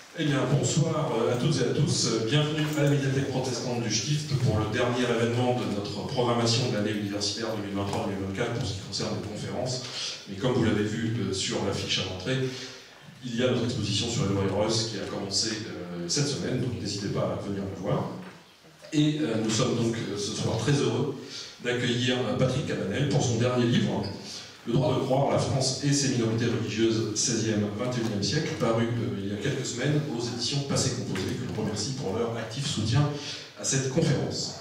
Eh bien, bonsoir à toutes et à tous. Bienvenue à la médiathèque protestante du Stift pour le dernier événement de notre programmation de l'année universitaire 2023-2024 pour ce qui concerne les conférences. Mais comme vous l'avez vu sur l'affiche à l'entrée, il y a notre exposition sur Edouard Reuss qui a commencé cette semaine, donc n'hésitez pas à venir la voir. Et nous sommes donc ce soir très heureux d'accueillir Patrick Cabanel pour son dernier livre, Le droit de croire, la France et ses minorités religieuses 16e, 21e siècle, paru il y a quelques semaines aux éditions Passé Composé, que je remercie pour leur actif soutien à cette conférence.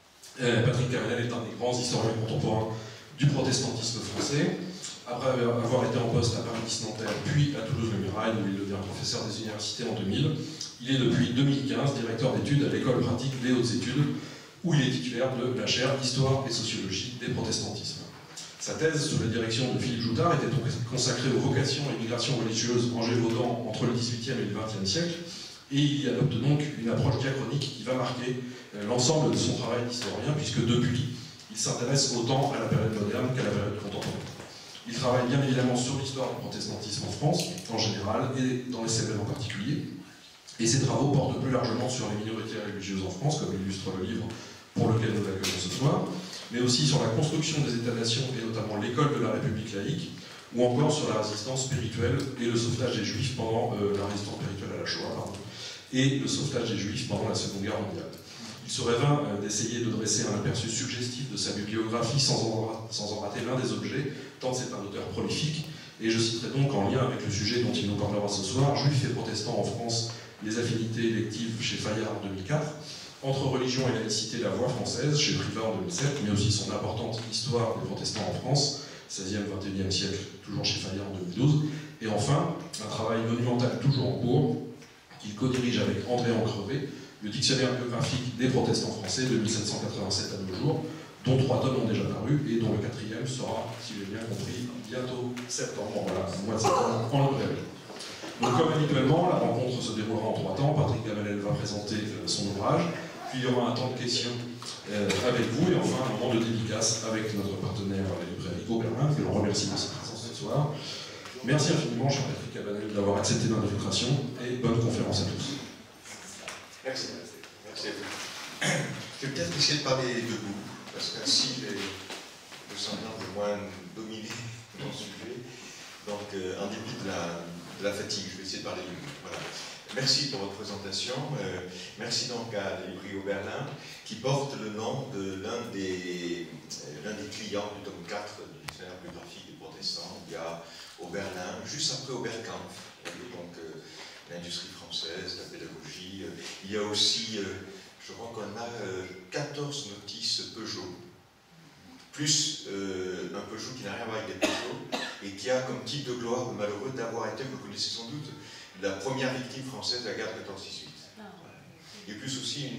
Patrick Cabanel est un des grands historiens contemporains du protestantisme français. Après avoir été en poste à Paris-Nanterre, puis à Toulouse-le-Mirail, où il devient professeur des universités en 2000, il est depuis 2015 directeur d'études à l'école pratique des hautes études, où il est titulaire de la chaire Histoire et Sociologie des protestantismes. Sa thèse, sous la direction de Philippe Joutard, était donc consacrée aux vocations et migrations religieuses en Gévaudan entre le XVIIIe et le XXe siècle, et il y adopte donc une approche diachronique qui va marquer l'ensemble de son travail d'historien, puisque depuis, il s'intéresse autant à la période moderne qu'à la période contemporaine. Il travaille bien évidemment sur l'histoire du protestantisme en France, en général, et dans les Cévennes en particulier, et ses travaux portent plus largement sur les minorités religieuses en France, comme illustre le livre pour lequel nous l'accueillons ce soir, mais aussi sur la construction des États-nations et notamment l'école de la République laïque, ou encore sur la résistance spirituelle et le sauvetage des Juifs pendant la résistance spirituelle à la Shoah, et le sauvetage des Juifs pendant la Seconde Guerre mondiale. Il serait vain d'essayer de dresser un aperçu suggestif de sa bibliographie sans en rater l'un des objets, tant c'est un auteur prolifique, et je citerai donc en lien avec le sujet dont il nous parlera ce soir, Juifs et protestants en France, les affinités électives chez Fayard en 2004, Entre religion et laïcité, la voix française, chez Privat en 2007, mais aussi son importante Histoire des protestants en France, 16e, 21e siècle, toujours chez Fayard en 2012, et enfin, un travail monumental toujours en cours, qu'il co-dirige avec André Ancrevé, le dictionnaire biographique des protestants français de 1787 à nos jours, dont 3 tomes ont déjà paru, et dont le 4e sera, si j'ai bien compris, bientôt septembre, voilà, mois de septembre, en librairie. Donc comme habituellement, la rencontre se déroulera en 3 temps. Patrick Cabanel va présenter son ouvrage, puis il y aura un temps de questions avec vous, et enfin un moment de dédicace avec notre partenaire la librairie Oberlin, que l'on remercie de sa présence ce soir. Merci infiniment, cher Patrick Cabanel, d'avoir accepté notre invitation, et bonne conférence à tous. Merci. Merci à vous. Je vais peut-être essayer de parler debout, parce qu'ainsi j'ai le semblant de moins dominer mon sujet. Donc, en dépit de la fatigue, je vais essayer de parler debout. Voilà. Merci pour votre présentation. Merci donc à la librairie Oberlin, qui porte le nom de l'un des clients du tome 4 du dictionnaire biographique des protestants. Il y a Oberlin, juste après Oberkampf, donc l'industrie française, la pédagogie. Il y a aussi, je crois qu'on a 14 notices Peugeot, plus un Peugeot qui n'a rien à voir avec des Peugeot, et qui a comme titre de gloire le malheureux d'avoir été, vous le connaissez sans doute, la première victime française de la guerre de 14-18. Et plus aussi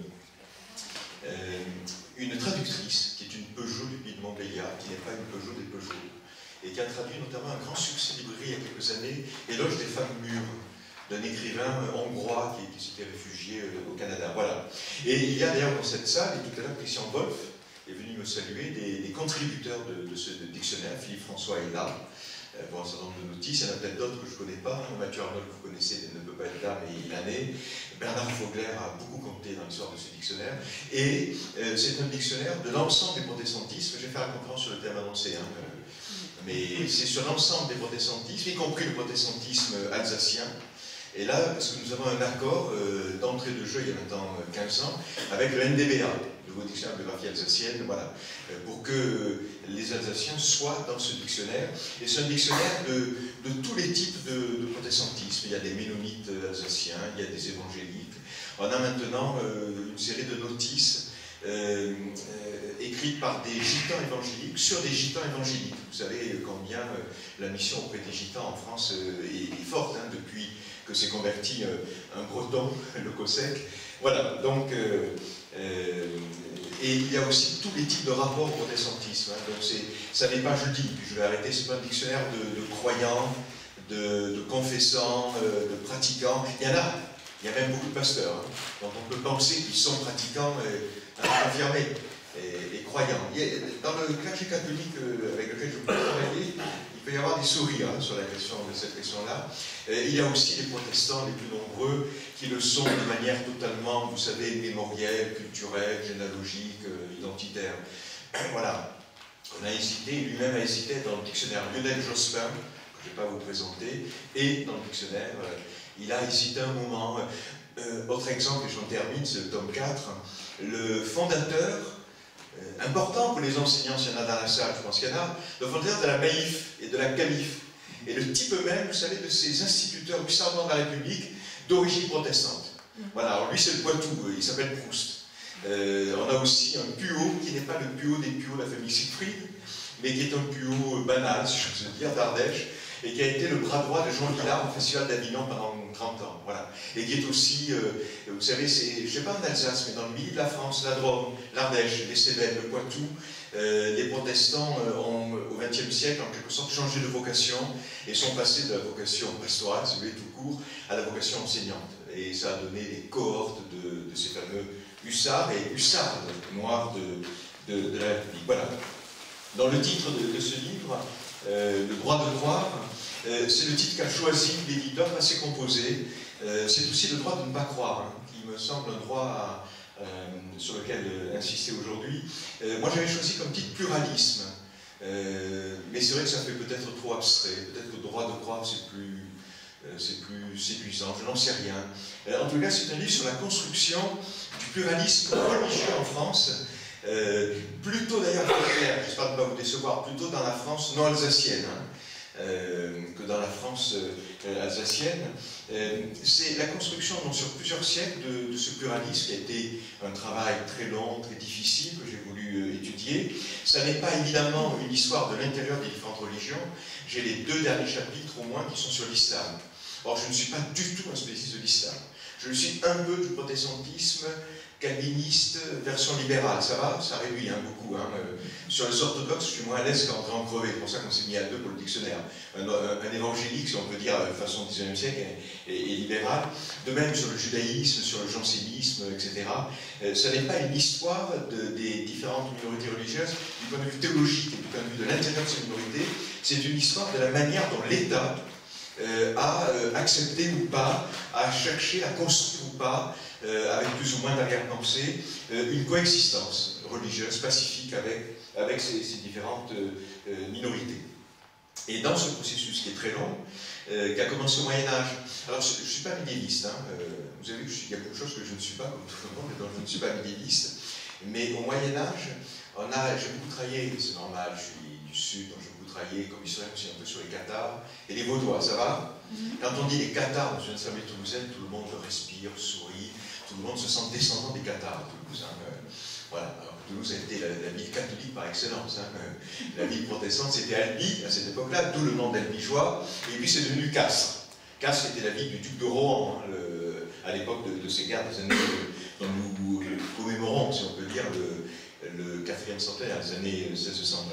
une traductrice, qui est une Peugeot du pays de Montbéliard, qui n'est pas une Peugeot des Peugeot, et qui a traduit notamment un grand succès librairie il y a quelques années, Éloge des femmes mûres, d'un écrivain hongrois qui s'était réfugié au Canada. Voilà. Et il y a d'ailleurs dans cette salle, et tout à l'heure Christian Wolff est venu me saluer, des contributeurs de ce dictionnaire. Philippe François est là, pour un certain nombre de notices. Il y en a peut-être d'autres que je ne connais pas. Mathieu Arnaud, que vous connaissez, ne peut pas être là, mais il en est. Bernard Vogler a beaucoup compté dans l'histoire de ce dictionnaire. Et c'est un dictionnaire de l'ensemble des protestantismes. Je vais faire la conférence sur le thème annoncé, mais c'est sur l'ensemble des protestantismes, y compris le protestantisme alsacien. Et là, parce que nous avons un accord d'entrée de jeu il y a maintenant 15 ans avec le NDBA, le nouveau dictionnaire de biographie alsacienne, voilà, pour que les Alsaciens soient dans ce dictionnaire. Et c'est un dictionnaire de tous les types de protestantisme. Il y a des ménonites alsaciens, il y a des évangéliques. On a maintenant une série de notices écrites par des gitans évangéliques sur des gitans évangéliques. Vous savez combien la mission auprès des gitans en France est forte, depuis que s'est converti un breton, le Cossec. Voilà, donc, et il y a aussi tous les types de rapports au protestantisme. Donc ça n'est pas, je dis, puis je vais arrêter, c'est pas un dictionnaire de croyants, de confessants, de pratiquants. Il y a même beaucoup de pasteurs, dont on peut penser qu'ils sont pratiquants confirmés et croyants. Dans le clergé catholique avec lequel je peux travailler, il peut y avoir des sourires sur la question de cette question-là. Il y a aussi les protestants les plus nombreux qui le sont de manière totalement, vous savez, mémorielle, culturelle, généalogique, identitaire. Voilà. On a hésité, lui-même a hésité dans le dictionnaire Lionel Jospin, que je ne vais pas vous présenter, et dans le dictionnaire, il a hésité un moment. Autre exemple, et j'en termine, c'est le tome 4, le fondateur, important pour les enseignants, s'il y en a dans la salle, je pense qu'il y en a, le fondateur de la Maïf et de la Calif, et le type même, vous savez, de ces instituteurs du serment de la République d'origine protestante. Voilà, alors lui c'est le Poitou, il s'appelle Proust. On a aussi un puot qui n'est pas le puot des puos de la famille Siegfried, mais qui est un puot banal, si je peux dire, d'Ardèche, et qui a été le bras droit de Jean Villard au Festival d'Avignon pendant 30 ans. Voilà. Et qui est aussi, vous savez, je ne sais pas en Alsace, mais dans le milieu de la France, la Drôme, l'Ardèche, les Cévennes, le Poitou, les protestants ont, au XXe siècle, en quelque sorte, changé de vocation et sont passés de la vocation pastorale, si vous voulez, tout court, à la vocation enseignante. Et ça a donné des cohortes de ces fameux hussards et hussardes noirs de la République. Voilà. Dans le titre de ce livre, Le droit de croire, c'est le titre qu'a choisi l'éditeur, assez composé. C'est aussi le droit de ne pas croire, hein, qui me semble un droit sur lequel insister aujourd'hui. Moi j'avais choisi comme titre pluralisme, mais c'est vrai que ça fait peut-être trop abstrait, peut-être que le droit de croire c'est plus séduisant, je n'en sais rien. En tout cas c'est un livre sur la construction du pluralisme religieux en France, plutôt d'ailleurs, j'espère ne pas vous décevoir, plutôt dans la France non alsacienne, hein, que dans la France alsacienne. C'est la construction donc, sur plusieurs siècles de ce pluralisme qui a été un travail très long, très difficile, que j'ai voulu étudier. Ça n'est pas évidemment une histoire de l'intérieur des différentes religions. J'ai les 2 derniers chapitres au moins qui sont sur l'islam. Or, je ne suis pas du tout un spécialiste de l'islam. Je suis un peu du protestantisme calviniste, version libérale, ça va? Ça réduit hein, beaucoup. Hein. Sur les orthodoxes, je suis moins à l'aise qu'André en crevé, c'est pour ça qu'on s'est mis à 2 pour le dictionnaire. Un évangélique, si on peut dire, de façon 19e siècle, est libéral. De même sur le judaïsme, sur le jansénisme, etc. Ce n'est pas une histoire des différentes minorités religieuses du point de vue théologique et du point de vue de l'intérieur de ces minorités. C'est une histoire de la manière dont l'État à accepter ou pas, à chercher, à construire ou pas, avec plus ou moins d'arrière-pensée, une coexistence religieuse pacifique avec ces différentes minorités. Et dans ce processus qui est très long, qui a commencé au Moyen-Âge, alors je ne suis pas médiéviste, hein, vous avez vu qu'il y a beaucoup de choses que je ne suis pas, comme tout le monde, mais donc je ne suis pas médiéviste, mais au Moyen-Âge, j'ai beaucoup travaillé, c'est normal, je suis du Sud, donc j'ai beaucoup travaillé comme historien aussi un peu sur les Cathares et les Vaudois, ça va? Quand on dit les Cathares dans une assemblée toulousaine, tout le monde respire, sourit, tout le monde se sent descendant des Cathares à Toulouse. Hein, voilà. Alors, Toulouse a été la ville catholique par excellence. Hein, la ville protestante, c'était Albi à cette époque-là, d'où le nom d'Albigeois, et puis c'est devenu Castres. Castres était la ville du duc de Rohan, hein, à l'époque de ces guerres des années dont nous commémorons, si on peut dire, le 4e centenaire, les années 1620.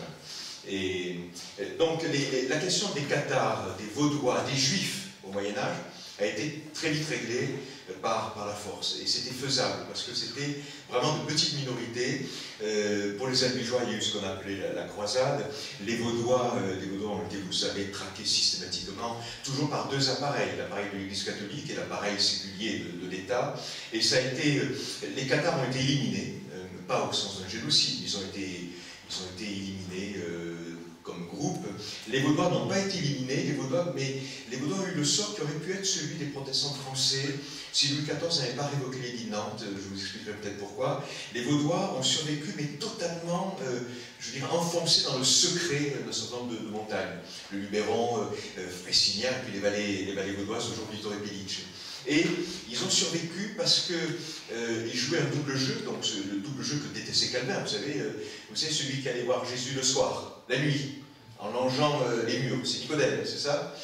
Et donc la question des Cathares, des Vaudois, des Juifs au Moyen-Âge a été très vite réglée par la force. Et c'était faisable, parce que c'était vraiment de petites minorités. Pour les Albigeois, il y a eu ce qu'on appelait la croisade. Les Vaudois ont été, vous savez, traqués systématiquement, toujours par 2 appareils, l'appareil de l'Église catholique et l'appareil séculier de l'État. Et ça a été, les Cathares ont été éliminés, pas au sens d'un génocide, ils ont été éliminés comme groupe. Les Vaudois n'ont pas été éliminés, mais les Vaudois ont eu le sort qui aurait pu être celui des protestants français si Louis XIV n'avait pas révoqué l'édit de Nantes. Je vous expliquerai peut-être pourquoi. Les Vaudois ont survécu, mais totalement, je veux dire, enfoncés dans le secret d'un certain nombre de montagnes. Le Luberon, Fressignac, puis les vallées vaudoises, aujourd'hui Torre-Pellice. Et ils ont survécu parce qu'ils jouaient un double jeu, donc le double jeu que détestait Calvin, vous savez, celui qui allait voir Jésus le soir, la nuit, en longeant les murs, c'est Nicodème, c'est ça?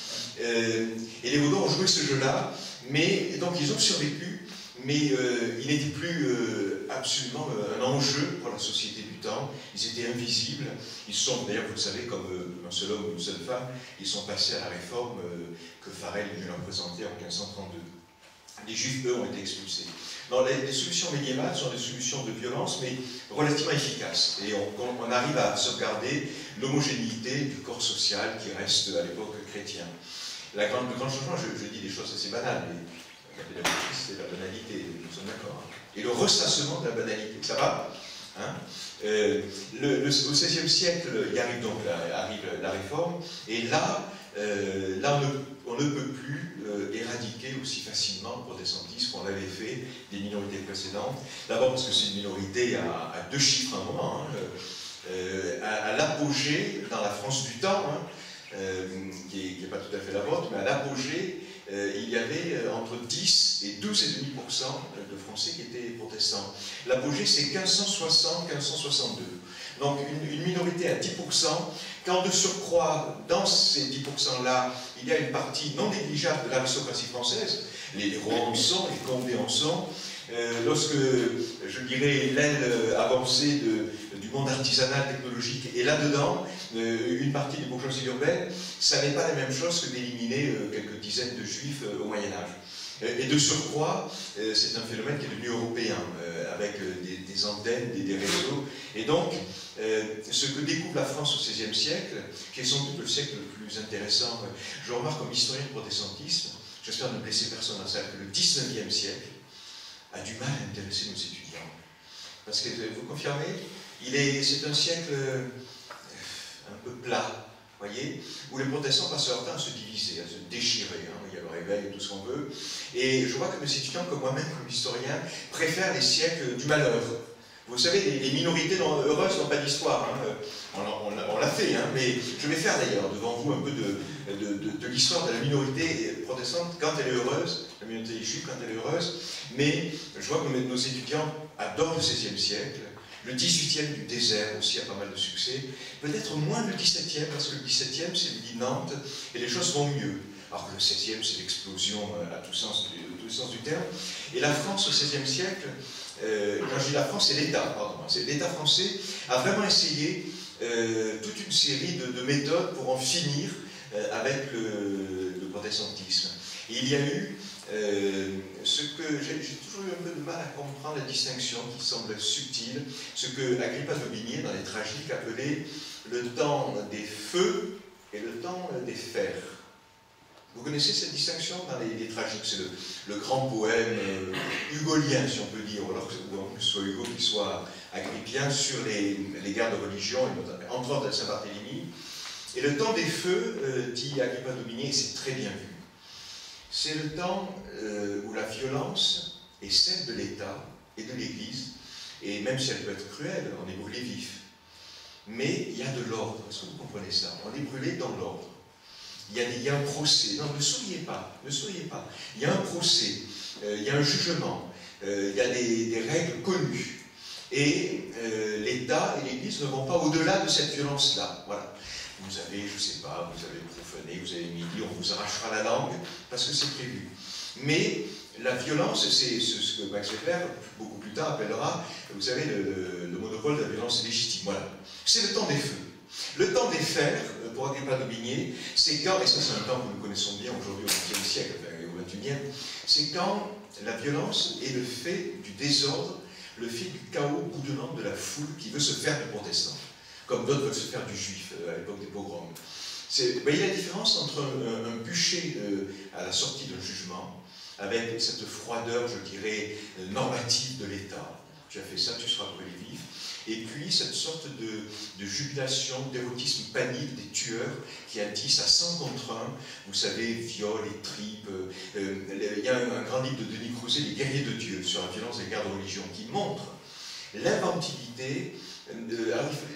Et les Vaudois ont joué ce jeu-là, mais donc ils ont survécu, mais il n'était plus absolument un enjeu pour la société du temps, ils étaient invisibles, ils sont, d'ailleurs vous le savez, comme un seul homme ou une seule femme, ils sont passés à la réforme que Farel lui leur présentait en 1532. Les Juifs, eux, ont été expulsés. Non, les solutions médiévales sont des solutions de violence, mais relativement efficaces. Et on arrive à sauvegarder l'homogénéité du corps social qui reste à l'époque chrétien. Le grand changement, je dis des choses assez banales, mais la pédagogie, c'est la banalité, nous sommes d'accord. Hein. Et le ressassement de la banalité, ça va hein. Au XVIe siècle, il arrive donc la réforme, et là, on ne peut plus éradiquer aussi facilement le protestantisme qu'on l'avait fait des minorités précédentes. D'abord parce que c'est une minorité à 2 chiffres à un moment, hein, à l'apogée dans la France du temps, hein, qui n'est pas tout à fait la vôtre, mais à l'apogée, il y avait entre 10 et 12,5% de Français qui étaient protestants. L'apogée, c'est 1560-1562. Donc une minorité à 10%, quand de surcroît, dans ces 10%-là, il y a une partie non négligeable de l'aristocratie française, les rois en sont, les condés en sont, lorsque, je dirais, l'aile avancée du monde artisanal, technologique, et là-dedans, une partie des bourgeoisies urbaines, ça n'est pas la même chose que d'éliminer quelques dizaines de juifs au Moyen-Âge. Et de surcroît, c'est un phénomène qui est devenu européen, avec des antennes, des réseaux. Et donc, ce que découvre la France au XVIe siècle, qui est sans doute le siècle le plus intéressant, je remarque comme historien de protestantisme, j'espère ne blesser personne dans ça, que le XIXe siècle a du mal à intéresser nos étudiants. Parce que, vous confirmez, c'est un siècle un peu plat, voyez, où les protestants passent leur temps à se diviser, à se déchirer, hein, il y a le réveil et tout ce qu'on veut, et je vois que mes étudiants, comme moi-même, comme historien, préfèrent les siècles du malheur. Vous savez, les minorités heureuses n'ont pas d'histoire, hein. On l'a fait, hein, mais je vais faire d'ailleurs devant vous un peu de l'histoire de la minorité protestante quand elle est heureuse, la minorité juive quand elle est heureuse, mais je vois que nos étudiants adorent le XVIe siècle. Le XVIIIe du désert aussi a pas mal de succès. Peut-être moins le XVIIe, parce que le XVIIe, c'est le dit Nantes, et les choses vont mieux. Alors que le XVIe, c'est l'explosion à tous les sens du terme. Et la France au XVIe siècle, quand je dis la France, c'est l'État, pardon. L'État français a vraiment essayé toute une série de méthodes pour en finir avec le protestantisme. Et il y a eu ce que j'ai toujours eu un peu de mal à comprendre, la distinction qui semble subtile, ce que Agrippa d'Aubigné, dans les tragiques, appelait le temps des feux et le temps des fers. Vous connaissez cette distinction dans les tragiques? C'est le grand poème hugolien, si on peut dire, ou alors que ce soit Hugo qui soit agrippien, sur les guerres de religion, et entre autres à Saint-Barthélemy. Et le temps des feux, dit Agrippa d'Aubigné, et c'est très bien vu, c'est le temps où la violence est celle de l'État et de l'Église, et même si elle peut être cruelle, on est brûlé vif. Mais il y a de l'ordre, est-ce que vous comprenez ça? On est brûlé dans l'ordre. Il y a un procès. Non, ne souriez pas, ne souriez pas. Il y a un procès, il y a un jugement, il y a des règles connues. Et l'État et l'Église ne vont pas au-delà de cette violence-là. Voilà. Vous avez, je ne sais pas, vous avez profané, vous avez midi, on vous arrachera la langue, parce que c'est prévu. Mais la violence, c'est ce que Max Weber, beaucoup plus tard, appellera, vous savez, le monopole de la violence légitime. Voilà. C'est le temps des feux. Le temps des fers, pour Agrippa d'Aubigné, c'est quand, et ça c'est un temps que nous connaissons bien aujourd'hui au XXe siècle, enfin, au XXIe, c'est quand la violence est le fait du désordre, le fait du chaos boudonnant de la foule qui veut se faire du protestant, comme d'autres veulent se faire du juif à l'époque des pogroms. Vous voyez la différence entre un bûcher à la sortie d'un jugement, avec cette froideur, je dirais, normative de l'État. Tu as fait ça, tu seras brûlé vif. Et puis cette sorte de jubilation, d'érotisme panique des tueurs qui attissent à 100 contre 1, vous savez, viol et tripes. Il y a un grand livre de Denis Crouzet, Les guerriers de Dieu, sur la violence des guerres de religion, qui montre l'inventivité de...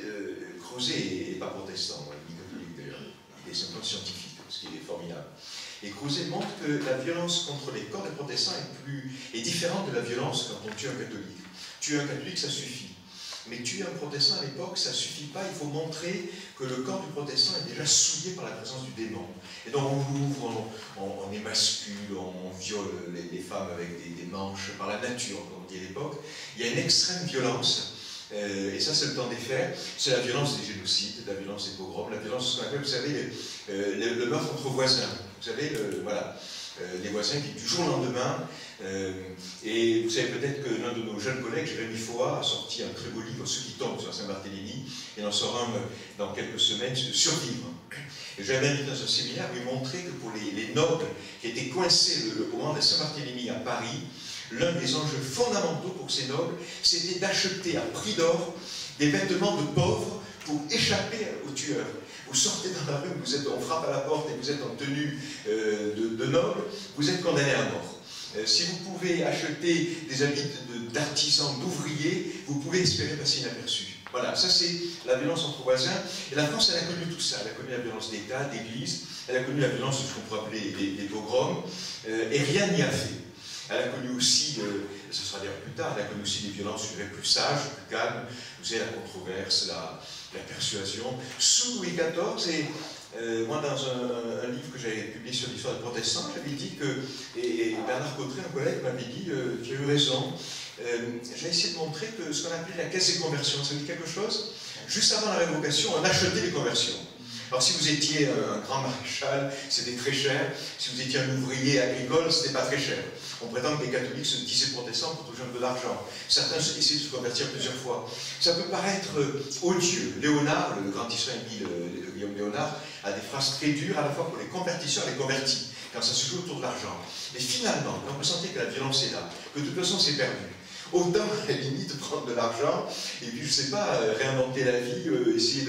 Crouzet n'est pas protestant, il est catholique d'ailleurs, il est simplement scientifique, ce qui est formidable. Et Crouzet montre que la violence contre les corps des protestants est différente de la violence quand on tue un catholique. Tuer un catholique, ça suffit. Mais tuer un protestant à l'époque, ça ne suffit pas. Il faut montrer que le corps du protestant est déjà souillé par la présence du démon. Et donc on l'ouvre, on émascule, on viole les femmes avec des manches par la nature, comme on dit à l'époque. Il y a une extrême violence. Et ça, c'est le temps des fers. C'est la violence des génocides, la violence des pogroms, la violence, ce qu'on appelle, vous savez, le meurtre entre voisins. Vous savez, voilà. des voisins qui, du jour au lendemain, et vous savez peut-être que l'un de nos jeunes collègues, Jérémy Foa, a sorti un très beau livre, Ceux qui tombent sur Saint-Barthélemy, et il en sort un dans quelques semaines, Survivre. Et j'avais invité dans un séminaire à lui montrer que pour les nobles qui étaient coincés le moment de Saint-Barthélemy à Paris, l'un des enjeux fondamentaux pour ces nobles, c'était d'acheter à prix d'or des vêtements de pauvres pour échapper aux tueurs. Vous sortez dans la rue, on frappe à la porte et vous êtes en tenue de noble, vous êtes condamné à mort. Si vous pouvez acheter des habits d'artisans, d'ouvriers, vous pouvez espérer passer inaperçu. Voilà, ça c'est la violence entre voisins. Et la France, elle a connu tout ça. Elle a connu la violence d'État, d'Église, elle a connu la violence de ce qu'on pourrait appeler des pogroms, et rien n'y a fait. Elle a connu aussi, ce sera d'ailleurs plus tard, elle a connu aussi des violences, je dirais, plus sages, plus calmes. Vous savez, la controverse, la persuasion. Sous Louis XIV, et moi, dans un livre que j'avais publié sur l'histoire des protestants, j'avais dit que, et Bernard Cotteret, un collègue, m'avait dit, tu as eu raison, j'ai essayé de montrer que ce qu'on appelait la caisse des conversions, ça dit quelque chose. Juste avant la révocation, on achetait les conversions. Alors si vous étiez un grand maréchal, c'était très cher. Si vous étiez un ouvrier agricole, c'était pas très cher. On prétend que les catholiques se disaient protestants pour toucher un peu d'argent. Certains essaient de se convertir plusieurs fois. Ça peut paraître odieux. Léonard, le grand historien Guillaume Léonard, a des phrases très dures à la fois pour les convertisseurs et les convertis, quand ça se joue autour de l'argent. Mais finalement, quand vous sentez que la violence est là, que de toute façon c'est perdu, autant à la limite prendre de l'argent et puis je sais pas, réinventer la vie, essayer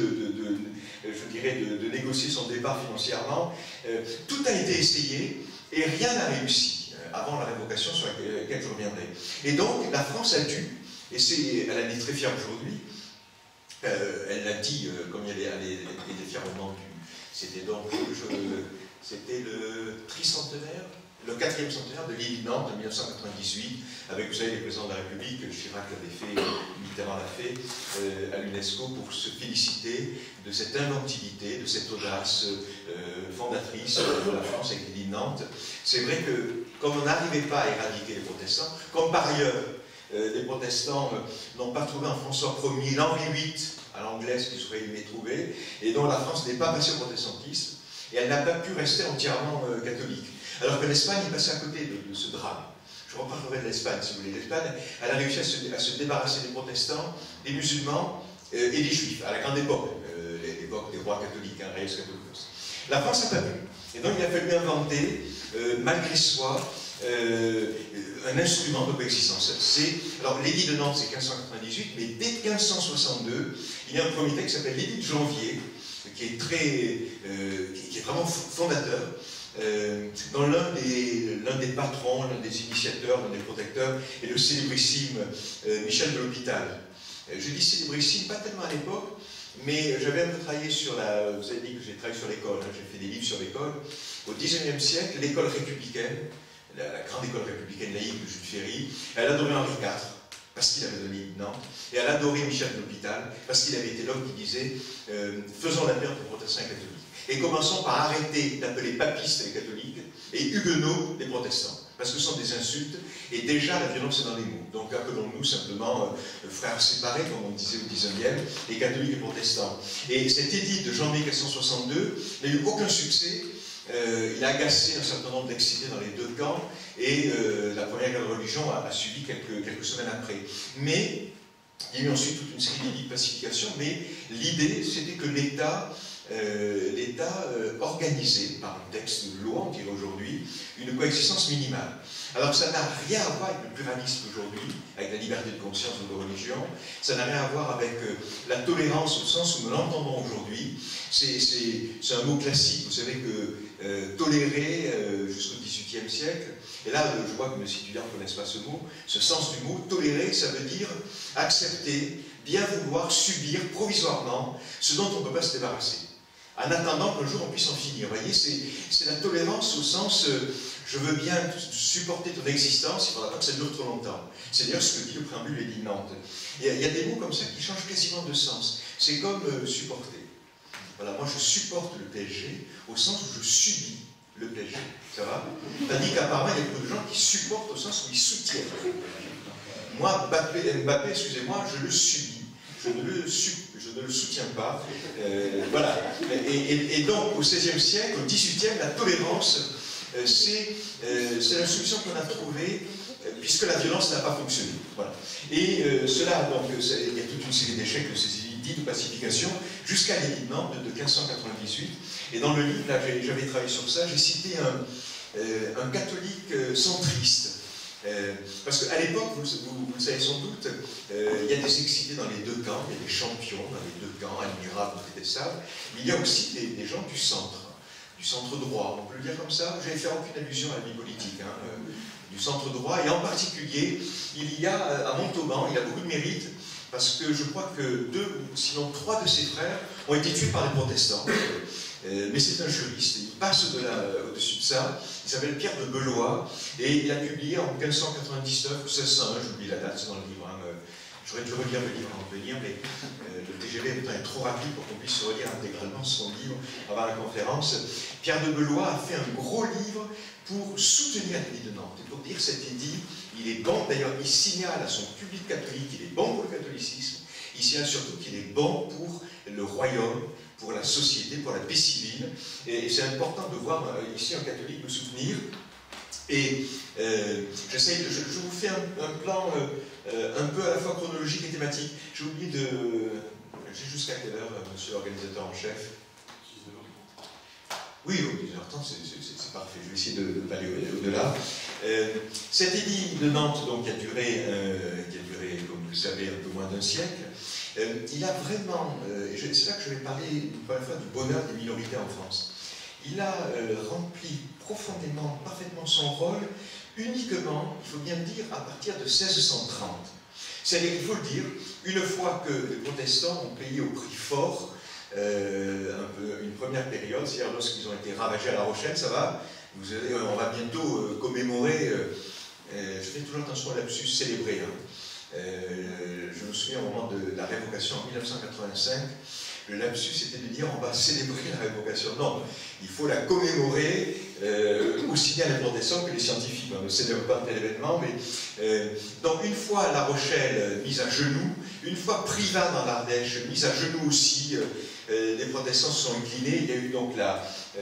je dirais de négocier son départ financièrement. Tout a été essayé et rien n'a réussi avant la révocation sur laquelle je reviendrai. Et donc la France a dû, et elle en est très fière aujourd'hui, elle l'a dit comme elle est fière au moment du... C'était donc, c'était le tricentenaire, le 4e centenaire de l'île de Nantes en 1998, avec, vous savez, les présidents de la République, Chirac l'avait fait, Mitterrand l'a fait, à l'UNESCO pour se féliciter de cette inventivité, de cette audace fondatrice de la France avec l'île de Nantes. C'est vrai que, comme on n'arrivait pas à éradiquer les protestants, comme par ailleurs, les protestants n'ont pas trouvé en François Ier l'Henri VIII à l'anglaise qu'ils auraient aimé trouver, et dont la France n'est pas passée au protestantisme, et elle n'a pas pu rester entièrement catholique. Alors que l'Espagne est passée à côté de ce drame. Je reparlerai de l'Espagne, si vous voulez. L'Espagne, elle a réussi à se débarrasser des protestants, des musulmans et des juifs, à la grande époque, l'époque des rois catholiques, Reyes Catholicos. La France n'a pas pu. Et donc il a fallu inventer, malgré soi, un instrument de coexistence. Alors l'édit de Nantes, c'est 1598, mais dès 1562, il y a un premier texte qui s'appelle l'édit de Janvier, qui est vraiment fondateur, dont l'un des patrons, l'un des initiateurs, l'un des protecteurs est le célébrissime Michel de l'Hôpital. Je dis célébrissime, pas tellement à l'époque, mais j'avais un peu travaillé sur la... Vous avez dit que j'ai travaillé sur l'école, hein, j'ai fait des livres sur l'école. Au XIXe siècle, l'école républicaine, la grande école républicaine laïque de Jules Ferry, elle adorait Henri IV, parce qu'il avait donné Nantes, et elle adorait Michel de l'Hôpital, parce qu'il avait été l'homme qui disait faisons la paix entre protestants et catholiques. Et commençons par arrêter d'appeler papistes les catholiques et huguenots les protestants, parce que ce sont des insultes, et déjà la violence est dans les mots. Donc appelons-nous simplement frères séparés, comme on disait au XIXe, les catholiques et protestants. Et cet édit de janvier 1462 n'a eu aucun succès. Il a agacé un certain nombre d'excités dans les deux camps, et la première guerre de religion a suivi quelques semaines après. Mais il y a eu ensuite toute une série d'édits de pacification, mais l'idée c'était que l'État organisait, par un texte de loi, on dirait aujourd'hui, une coexistence minimale. Alors ça n'a rien à voir avec le pluralisme aujourd'hui, avec la liberté de conscience ou de religion, ça n'a rien à voir avec la tolérance au sens où nous l'entendons aujourd'hui. C'est un mot classique, vous savez que tolérer jusqu'au XVIIIe siècle, et là je vois que mes étudiants ne connaissent pas ce mot, ce sens du mot, tolérer, ça veut dire accepter, bien vouloir, subir provisoirement ce dont on ne peut pas se débarrasser, en attendant qu'un jour on puisse en finir. Vous voyez, c'est la tolérance au sens je veux bien supporter ton existence, il ne faudra pas que ça dure trop longtemps. C'est d'ailleurs ce que dit le préambule et dit Nantes. Il y a des mots comme ça qui changent quasiment de sens. C'est comme supporter. Voilà, moi je supporte le PSG au sens où je subis le PSG. Ça va? Tandis qu'apparemment il y a beaucoup de gens qui supportent au sens où ils soutiennent. Moi, Mbappé, excusez-moi, je le subis. Je ne le soutiens pas. Voilà. Et donc, au XVIe siècle, au XVIIIe, la tolérance c'est la solution qu'on a trouvée puisque la violence n'a pas fonctionné. Voilà. Et cela, donc, il y a toute une série d'échecs de ces édits de pacification jusqu'à l'édit de Nantes de 1598. Et dans le livre, là, j'avais travaillé sur ça, j'ai cité un catholique centriste. Parce qu'à l'époque, vous le savez sans doute, il y a des excités dans les deux camps, il y a des champions dans les deux camps, admirables, détestables, mais il y a aussi des gens du centre droit, on peut le dire comme ça. Je vais faire aucune allusion à la vie politique, hein, du centre droit, et en particulier, il y a à Montauban, il a beaucoup de mérite, parce que je crois que 2 ou sinon 3 de ses frères ont été tués par les protestants. Mais c'est un juriste, il passe au-dessus de ça, il s'appelle Pierre de Belois, et il a publié en 1599 ou 1601, j'oublie la date, c'est dans le livre, hein, j'aurais dû relire le livre avant de venir, mais le TGV est trop rapide pour qu'on puisse relire intégralement son livre avant la conférence. Pierre de Belois a fait un gros livre pour soutenir l'édit de Nantes, et pour dire cet édit, il est bon, d'ailleurs il signale à son public catholique qu'il est bon pour le catholicisme, il signale surtout qu'il est bon pour le royaume, pour la société, pour la paix civile, et c'est important de voir ici un catholique me soutenir. Et je vous fais un plan un peu à la fois chronologique et thématique. J'ai oublié de... J'ai jusqu'à quelle heure, monsieur l'organisateur en chef? 6h30. Oui, 10h30, c'est parfait. Je vais essayer de aller au-delà. Cet édit de Nantes, donc, qui a duré, comme vous le savez, un peu moins d'1 siècle, il a vraiment, c'est là que je vais parler une première fois du bonheur des minorités en France. Il a rempli profondément, parfaitement son rôle, uniquement, il faut bien le dire, à partir de 1630. C'est-à-dire, il faut le dire, une fois que les protestants ont payé au prix fort une première période, c'est-à-dire lorsqu'ils ont été ravagés à La Rochelle, ça va, on va bientôt commémorer, je fais toujours attention à l'absus célébré, hein. Je me souviens au moment de la révocation en 1985, le lapsus était de dire on va célébrer la révocation. Non, il faut la commémorer, aussi bien les protestants que les scientifiques. On ne célèbre pas tel événement, mais donc une fois La Rochelle mise à genoux, une fois Privas dans l'Ardèche mise à genoux aussi, les protestants se sont inclinés. Il y a eu donc la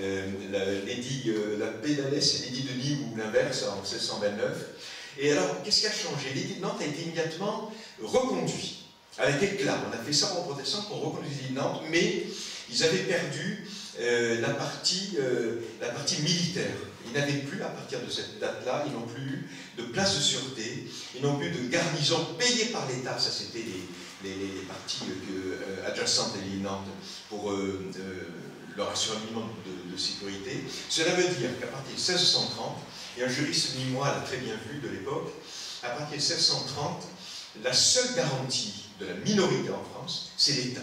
paix d'Alès et l'édit de Nîmes, ou l'inverse, en 1629. Et alors, qu'est-ce qui a changé? L'édit de Nantes a été immédiatement reconduit, avec éclat. On a fait ça pour les protestants pour reconduire l'édit de Nantes, mais ils avaient perdu la partie militaire. Ils n'avaient plus, à partir de cette date-là, ils n'ont plus eu de place de sûreté, ils n'ont plus de garnison payée par l'État. Ça, c'était les parties adjacentes à l'édit de Nantes pour leur assurer un minimum de sécurité. Cela veut dire qu'à partir de 1630, et un juriste nîmois l'a très bien vu de l'époque, à partir de 1630, la seule garantie de la minorité en France, c'est l'État.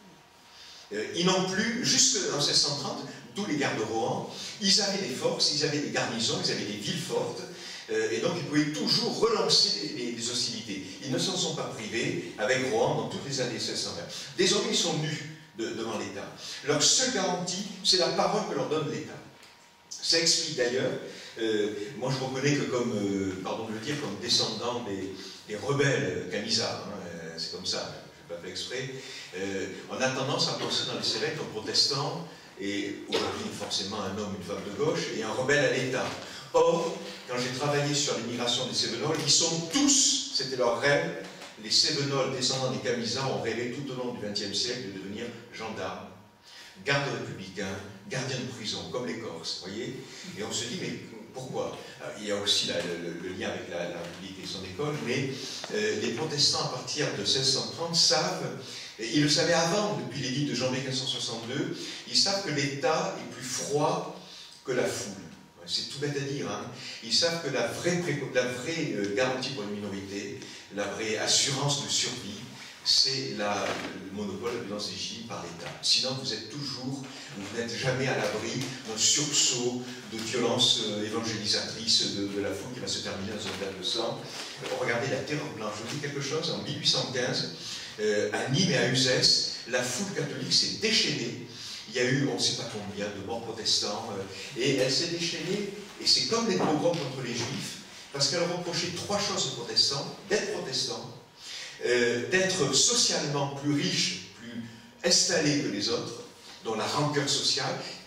Ils n'ont plus, jusqu'en 1630, tous les gardes de Rohan, ils avaient des forces, ils avaient des garnisons, ils avaient des villes fortes, et donc ils pouvaient toujours relancer les hostilités. Ils ne s'en sont pas privés avec Rohan dans toutes les années 1620. Désormais, ils sont nus devant l'État. Leur seule garantie, c'est la parole que leur donne l'État. Ça explique d'ailleurs, moi je reconnais que comme, pardon de le dire, comme descendant des rebelles camisards, hein, c'est comme ça, je ne l'ai pas fait exprès, on a tendance à penser dans les Cévennes comme protestants, et aujourd'hui forcément un homme, une femme de gauche, et un rebelle à l'État. Or, quand j'ai travaillé sur l'immigration des Cévenols, ils sont tous, c'était leur rêve, les Cévenols descendants des Camisards ont rêvé tout au long du XXe siècle de devenir gendarmes, gardes républicains, gardiens de prison, comme les Corses, vous voyez. Et on se dit, mais pourquoi? Alors, il y a aussi le lien avec la République et son école, mais les protestants, à partir de 1630, savent, ils le savaient avant, depuis l'édit de janvier 1562, ils savent que l'État est plus froid que la foule. C'est tout bête à dire, hein. Ils savent que la vraie garantie pour une minorité, la vraie assurance de survie, c'est le monopole de la violence légitime par l'État. Sinon, vous êtes toujours, vous n'êtes jamais à l'abri d'un sursaut de violence évangélisatrice de la foule qui va se terminer dans un verre de sang. Regardez la Terreur blanche. Je vous dis quelque chose, en 1815, à Nîmes et à Uzès, la foule catholique s'est déchaînée. Il y a eu, on ne sait pas combien, de morts protestants, et elle s'est déchaînée, et c'est comme les pogroms contre les Juifs, parce qu'elle reprochait 3 choses aux protestants: d'être protestants, d'être socialement plus riches, plus installés que les autres, dont la rancœur sociale,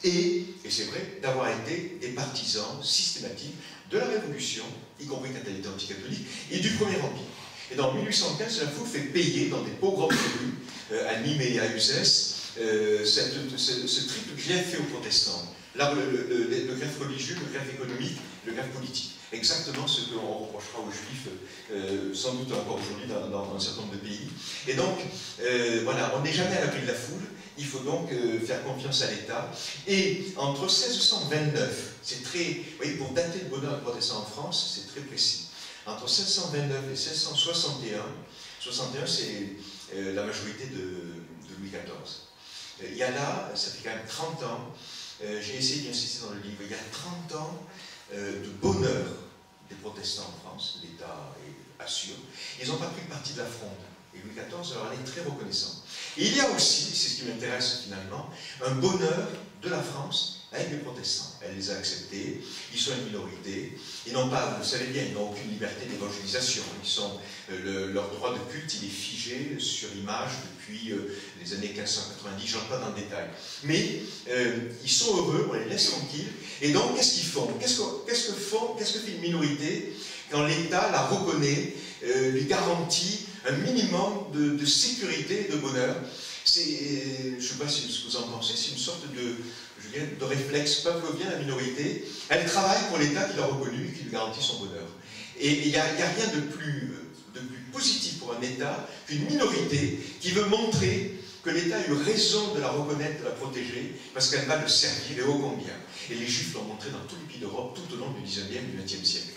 et c'est vrai, d'avoir été des partisans systématiques de la Révolution, y compris quand elle était anticatholique, et du Premier Empire. Et dans 1815, la foule fait payer dans des pogroms de rue, à Nîmes et à Uzès, ce triple greffe fait aux protestants. Là, le greffe religieux, le greffe économique, le greffe politique. Exactement ce qu'on reprochera aux Juifs, sans doute encore aujourd'hui dans un certain nombre de pays. Et donc, voilà, on n'est jamais à l'abri de la foule, il faut donc faire confiance à l'État. Et entre 1629, c'est très, vous voyez, pour dater le bonheur protestant en France, c'est très précis. Entre 1629 et 1661, 61 c'est la majorité de Louis XIV. Il y a là, ça fait quand même 30 ans, j'ai essayé d'insister dans le livre, il y a 30 ans de bonheur des protestants en France, l'État assure. Ils n'ont pas pris parti de la fronde. Et Louis XIV leur en est très reconnaissant. Et il y a aussi, c'est ce qui m'intéresse finalement, un bonheur de la France avec les protestants. Elle les a acceptés, ils sont une minorité, ils n'ont pas, vous savez bien, ils n'ont aucune liberté d'évangélisation. Leur droit de culte, il est figé sur image depuis les années 1590, je n'entre pas dans le détail. Mais ils sont heureux, on les laisse tranquilles. Et donc, qu'est-ce qu'ils font? Qu'est-ce que fait une minorité quand l'État la reconnaît, lui garantit un minimum de sécurité et de bonheur? Je ne sais pas ce que vous en pensez, c'est une sorte de réflexe pavlovien, la minorité. Elle travaille pour l'État qui l'a reconnu et qui lui garantit son bonheur. Et il n'y a rien de plus positif pour un État qu'une minorité qui veut montrer que l'État a eu raison de la reconnaître, de la protéger, parce qu'elle va le servir, et ô combien. Et les Juifs l'ont montré dans tous les pays d'Europe tout au long du 19e et du 20e siècle.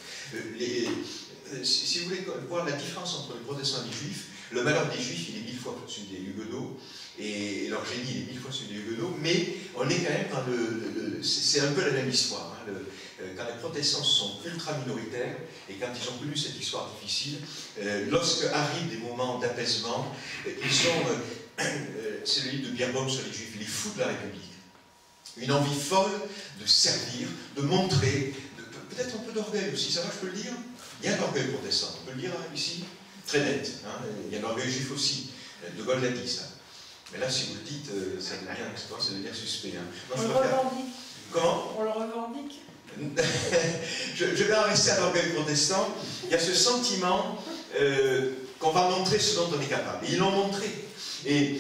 Si vous voulez voir la différence entre les protestants et les Juifs, le malheur des Juifs, il est 1000 fois celui des Huguenots, et leur génie, il est 1000 fois celui des Huguenots, mais on est quand même dans c'est un peu la même histoire. Hein, quand les protestants sont ultra minoritaires, et quand ils ont connu cette histoire difficile, lorsque arrivent des moments d'apaisement, ils sont, c'est le livre de Bierbaum sur les Juifs, les fous de la République. Une envie folle de servir, de montrer, peut-être un peu d'orgueil aussi, ça va, je peux le dire? Il y a un orgueil protestant, on peut le dire hein, ici, très net. Hein, il y a un orgueil juif aussi, De Gaulle l'a dit ça. Mais là, si vous le dites, ça devient suspect. Hein. Non, on le revendique. Comment? On le revendique. Je vais en rester à l'orgueil protestant. Il y a ce sentiment qu'on va montrer ce dont on est capable. Et ils l'ont montré. Et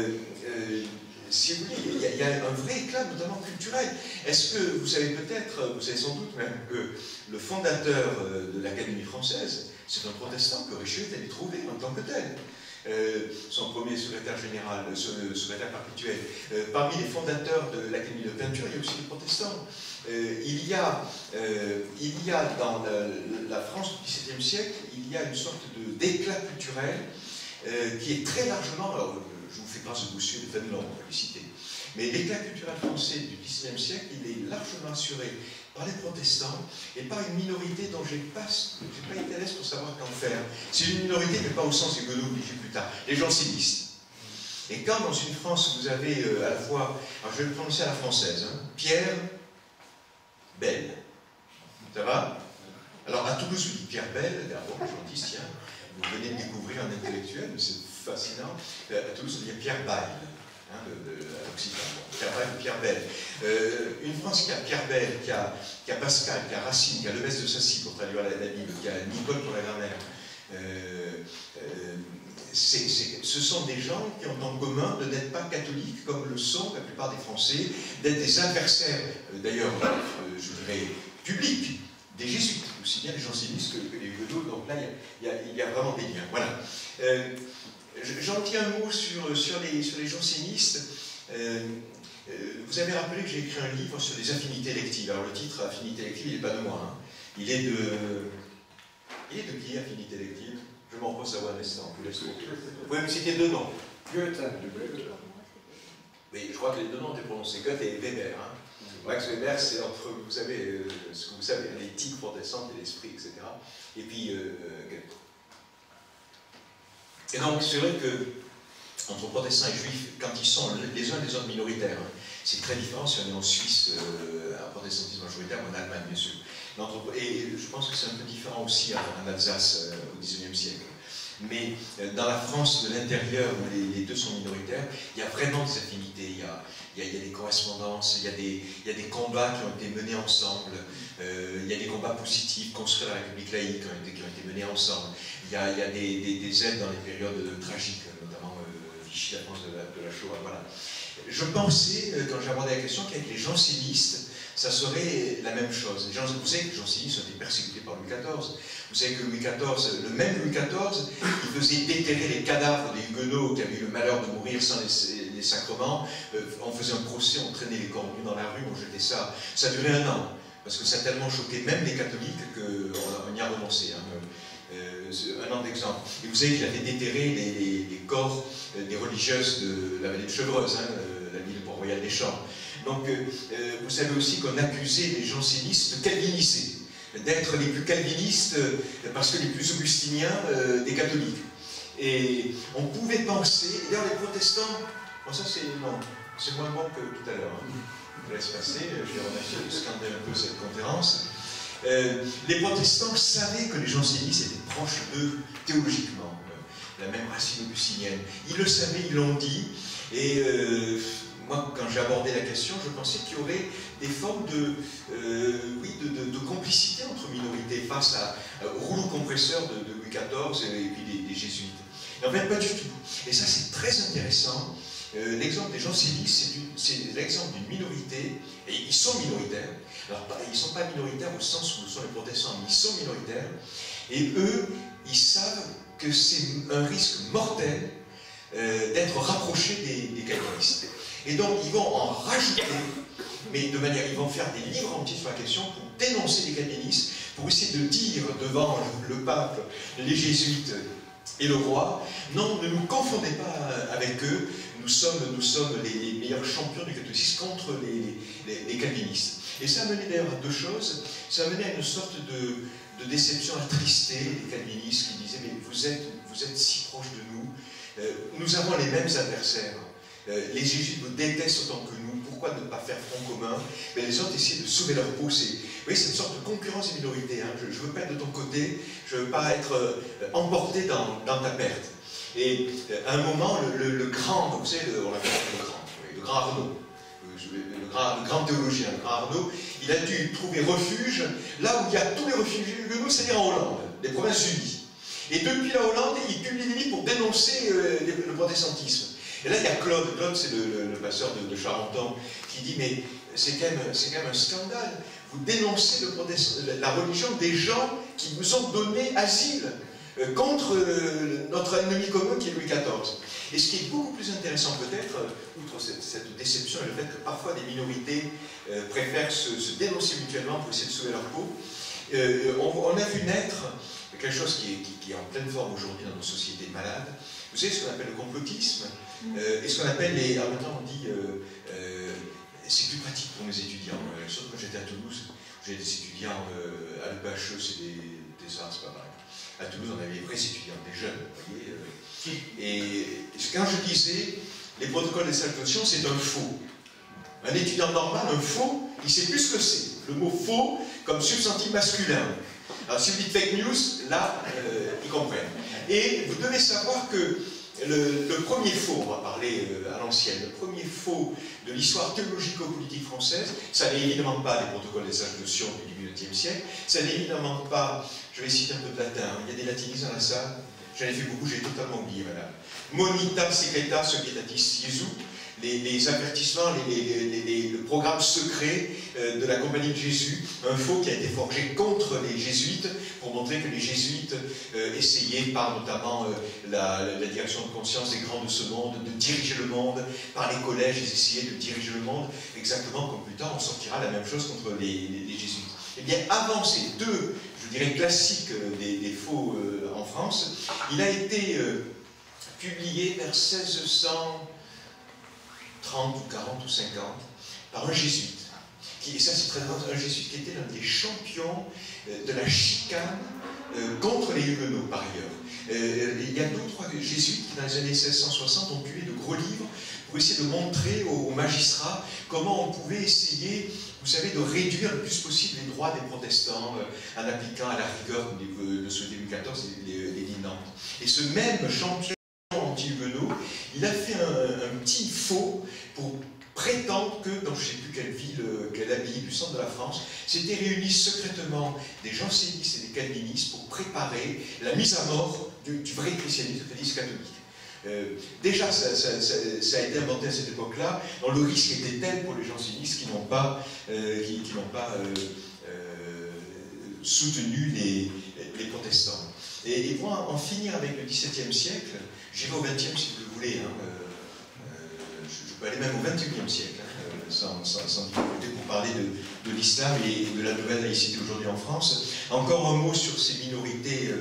si vous voulez, il y a un vrai éclat, notamment culturel. Est-ce que vous savez peut-être, vous savez sans doute même que le fondateur de l'Académie française, c'est un protestant que Richelieu est allé trouver en tant que tel. Son premier secrétaire général, secrétaire perpétuel. Parmi les fondateurs de l'Académie de peinture, il y a aussi des protestants. Il y a dans la France du XVIIe siècle, il y a une sorte d'éclat culturel qui est très largement, alors je vous fais grâce au Bossuet de Fénelon, on peut le citer, mais l'éclat culturel français du XIXe siècle, il est largement assuré par les protestants et par une minorité dont je n'ai pas été à l'aise pour savoir qu'en faire. C'est une minorité, mais pas au sens que nous dit plus tard, les jansénistes. Et quand dans une France, vous avez à la fois, alors je vais le prononcer à la française, hein, Pierre Belle, ça va? Alors à Toulouse, vous dites Pierre Belle, d'abord, gentil, tiens, vous venez de découvrir un intellectuel, c'est fascinant. À Toulouse, on dit Pierre Baille. Hein, à l'Occitan. Pierre Baille, Pierre Belle. Une France qui a Pierre Belle, qui a Pascal, qui a Racine, qui a Levès de Sacy pour traduire la Bible, qui a Nicole pour la grammaire. Ce sont des gens qui ont en commun de n'être pas catholiques comme le sont la plupart des Français, d'être des adversaires, d'ailleurs, je dirais, publics, des jésuites, aussi bien les jansénistes que les Huguenots. Donc là, il y a vraiment des liens. Voilà. J'en dis un mot sur les jansénistes. Vous avez rappelé que j'ai écrit un livre sur les affinités électives. Alors le titre, Affinités électives, il n'est pas de moi. Hein. Il est de qui, Affinités électives? Je m'en repose à un instant. Vous pouvez me citer deux noms? Goethe. Oui, je crois que les deux noms étaient prononcés, Goethe et Weber. Hein. Max Weber, c'est entre, vous savez, ce que vous savez, l'éthique protestante et l'esprit, etc. Et puis, et donc, c'est vrai que, entre protestants et juifs, quand ils sont les uns des autres minoritaires, hein, c'est très différent si on est en Suisse, un protestantisme majoritaire, ou en Allemagne, bien sûr. Et je pense que c'est un peu différent aussi en Alsace, au XIXe siècle. mais dans la France de l'intérieur, où les deux sont minoritaires, il y a vraiment des affinités, il y a des correspondances, il y a des combats qui ont été menés ensemble, il y a des combats positifs, construire la République laïque, qui ont été menés ensemble, il y a des aides dans les périodes tragiques, notamment Vichy, la France de la Shoah, voilà. Je pensais, quand j'abordais la question, qu'avec les jansénistes, ça serait la même chose. Vous savez que les jansénistes ont été persécutés par Louis XIV. Vous savez que Louis XIV, le même Louis XIV, il faisait déterrer les cadavres des Huguenots qui avaient eu le malheur de mourir sans les sacrements. On faisait un procès, on traînait les corps nus dans la rue, on jetait ça. Ça a duré 1 an, parce que ça a tellement choqué même les catholiques qu'on y a renoncé. Un an d'exemple. Et vous savez qu'il avait déterré les corps des religieuses de la vallée de Chevreuse, la ville de Port-Royal des Champs. Donc, vous savez aussi qu'on accusait les jansénistes de calviniser, d'être les plus calvinistes parce que les plus augustiniens des catholiques. Et on pouvait penser, et d'ailleurs les protestants, bon ça c'est moins bon que tout à l'heure, je laisse passer, je vais remercier de scander un peu cette conférence. Les protestants savaient que les jansénistes étaient proches d'eux théologiquement, la même racine augustinienne. Ils le savaient, ils l'ont dit, et moi, quand j'ai abordé la question, je pensais qu'il y aurait des formes de complicité entre minorités face au rouleau compresseur de Louis XIV et puis des jésuites. Et en fait, pas du tout. Et ça, c'est très intéressant. L'exemple des jansénistes, c'est l'exemple d'une minorité, et ils sont minoritaires. Alors, ils ne sont pas minoritaires au sens où sont les protestants, mais ils sont minoritaires. Et eux, ils savent que c'est un risque mortel d'être rapprochés des calvinistes. Et donc, ils vont en rajouter, mais de manière, ils vont faire des livres entiers sur la question pour dénoncer les calvinistes, pour essayer de dire devant le pape, les jésuites et le roi, non, ne nous confondez pas avec eux, nous sommes les meilleurs champions du catholicisme contre les calvinistes. Et ça a mené d'ailleurs à 2 choses. Ça a mené à une sorte de déception attristée des calvinistes qui disaient, mais vous êtes si proches de nous, nous avons les mêmes adversaires. Les jésuites vous détestent autant que nous, pourquoi ne pas faire front commun? Mais les autres essaient de sauver leur peau. Vous voyez, c'est une sorte de concurrence des minorités. Je ne veux pas être de ton côté, je ne veux pas être emporté dans ta perte. Et à un moment, le grand, vous savez, on l'appelle le grand Arnaud, le grand théologien, le grand Arnaud, il a dû trouver refuge là où il y a tous les refuges huguenots, c'est-à-dire en Hollande, les Provinces-Unies. Et depuis la Hollande, il publie des livres pour dénoncer le protestantisme. Et là, il y a Claude, c'est le pasteur de Charenton, qui dit, mais c'est quand même un scandale. Vous dénoncez la religion des gens qui vous ont donné asile contre notre ennemi commun qui est Louis XIV. Et ce qui est beaucoup plus intéressant peut-être, outre cette déception et le fait que parfois des minorités préfèrent se dénoncer mutuellement pour essayer de sauver leur peau, on a vu naître quelque chose qui est en pleine forme aujourd'hui dans nos sociétés malades. Vous savez ce qu'on appelle le complotisme, et ce qu'on appelle en même temps on dit, c'est plus pratique pour mes étudiants. Surtout quand j'étais à Toulouse, j'ai des étudiants à l'EPHE, c'est des arts, c'est pas pareil. À Toulouse, on avait des vrais étudiants, des jeunes, vous voyez. Et quand je disais, les protocoles des salles de sciences, c'est un faux. Un étudiant normal, un faux, il sait plus ce que c'est. Le mot faux comme substantif masculin. Alors si vous dites fake news, là, ils comprennent. Et vous devez savoir que le premier faux, on va parler à l'ancienne, le premier faux de l'histoire théologico-politique française, ça n'est évidemment pas les protocoles des sages de Sion du début du XXe siècle, ça n'est évidemment pas, je vais citer un peu de latin, il y a des latinistes dans la salle, j'en ai fait beaucoup, j'ai totalement oublié, madame. Monita secreta secretatis Jesu, les avertissements, le programme secret de la Compagnie de Jésus, un faux qui a été forgé contre les jésuites pour montrer que les jésuites essayaient par notamment la direction de conscience des grands de ce monde de diriger le monde, par les collèges ils essayaient de diriger le monde, exactement comme plus tard on sortira la même chose contre les jésuites. Eh bien avant ces 2, je dirais classiques des faux en France, il a été publié vers 1630 ou 40 ou 50 par un jésuite. Et ça c'est très drôle, un jésuite qui était l'un des champions de la chicane contre les Huguenots par ailleurs. Il y a 2 ou 3 jésuites qui dans les années 1660 ont publié de gros livres pour essayer de montrer aux magistrats comment on pouvait essayer vous savez, de réduire le plus possible les droits des protestants en appliquant à la rigueur, comme le souhaitait Louis XIV, les Nantes. Et ce même champion anti-huguenot, il a fait un petit faux pour prétendre que, dans je ne sais plus quelle ville, quelle abbaye du centre de la France, s'étaient réunis secrètement des jansénistes et des calvinistes pour préparer la mise à mort du vrai christianisme, catholique. Déjà, ça a été inventé à cette époque-là, dont le risque était tel pour les jansénistes qui n'ont pas, soutenu les protestants. Et pour en finir avec le XVIIe siècle, j'irai au XXe si vous le voulez, je peux aller même au XXIe siècle, sans difficulté, pour parler de l'islam et de la nouvelle laïcité aujourd'hui en France. Encore un mot sur ces minorités.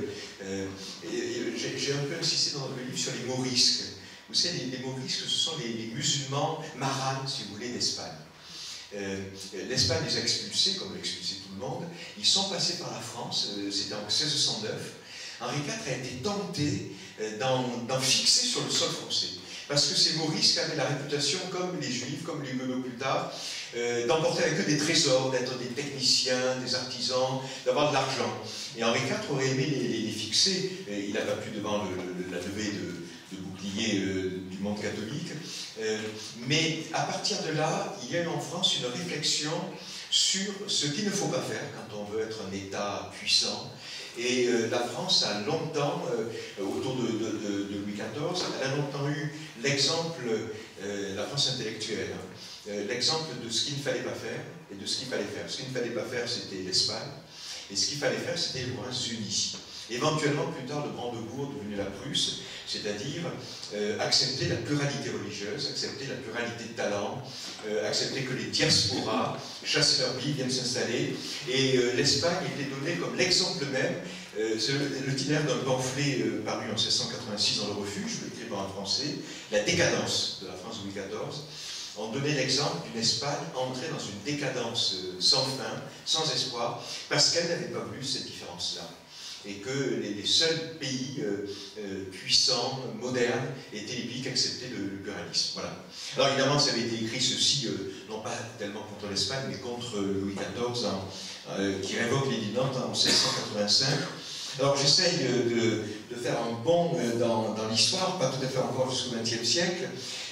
J'ai un peu insisté dans le livre sur les morisques. Vous savez, les morisques, ce sont les musulmans maranes, si vous voulez, d'Espagne. L'Espagne les a expulsés, comme l'a expulsé tout le monde. Ils sont passés par la France, c'était en 1609. Henri IV a été tenté d'en fixer sur le sol français. Parce que ces morisques avaient la réputation, comme les juifs, comme les huguenots plus tard, d'emporter avec eux des trésors, d'être des techniciens, des artisans, d'avoir de l'argent. Et Henri IV aurait aimé les fixer. Il n'a pas pu devant la levée de bouclier du monde catholique. Mais à partir de là, il y a eu en France une réflexion sur ce qu'il ne faut pas faire quand on veut être un État puissant. Et la France a longtemps, autour de Louis XIV, elle a longtemps eu l'exemple, la France intellectuelle, l'exemple de ce qu'il ne fallait pas faire et de ce qu'il fallait faire. Ce qu'il ne fallait pas faire, c'était l'Espagne, et ce qu'il fallait faire, c'était les Provinces-Unies. Éventuellement, plus tard, le Brandebourg devenu la Prusse, c'est-à-dire accepter la pluralité religieuse, accepter la pluralité de talents, accepter que les diasporas chassent leur vie, viennent s'installer. Et l'Espagne était donnée comme l'exemple même. C'est le titre d'un pamphlet paru en 1686 dans le Refuge, je l'écris en français, La décadence de la France de Louis XIV. On donnait l'exemple d'une Espagne entrée dans une décadence sans fin, sans espoir, parce qu'elle n'avait pas voulu cette différence-là. Et que les seuls pays puissants, modernes, étaient les pays qui acceptaient le pluralisme. Voilà. Alors évidemment, ça avait été écrit ceci, non pas tellement contre l'Espagne, mais contre Louis XIV, qui révoque l'édit de Nantes en 1685. Alors j'essaye de faire un bond dans l'histoire, pas tout à fait encore jusqu'au XXe siècle.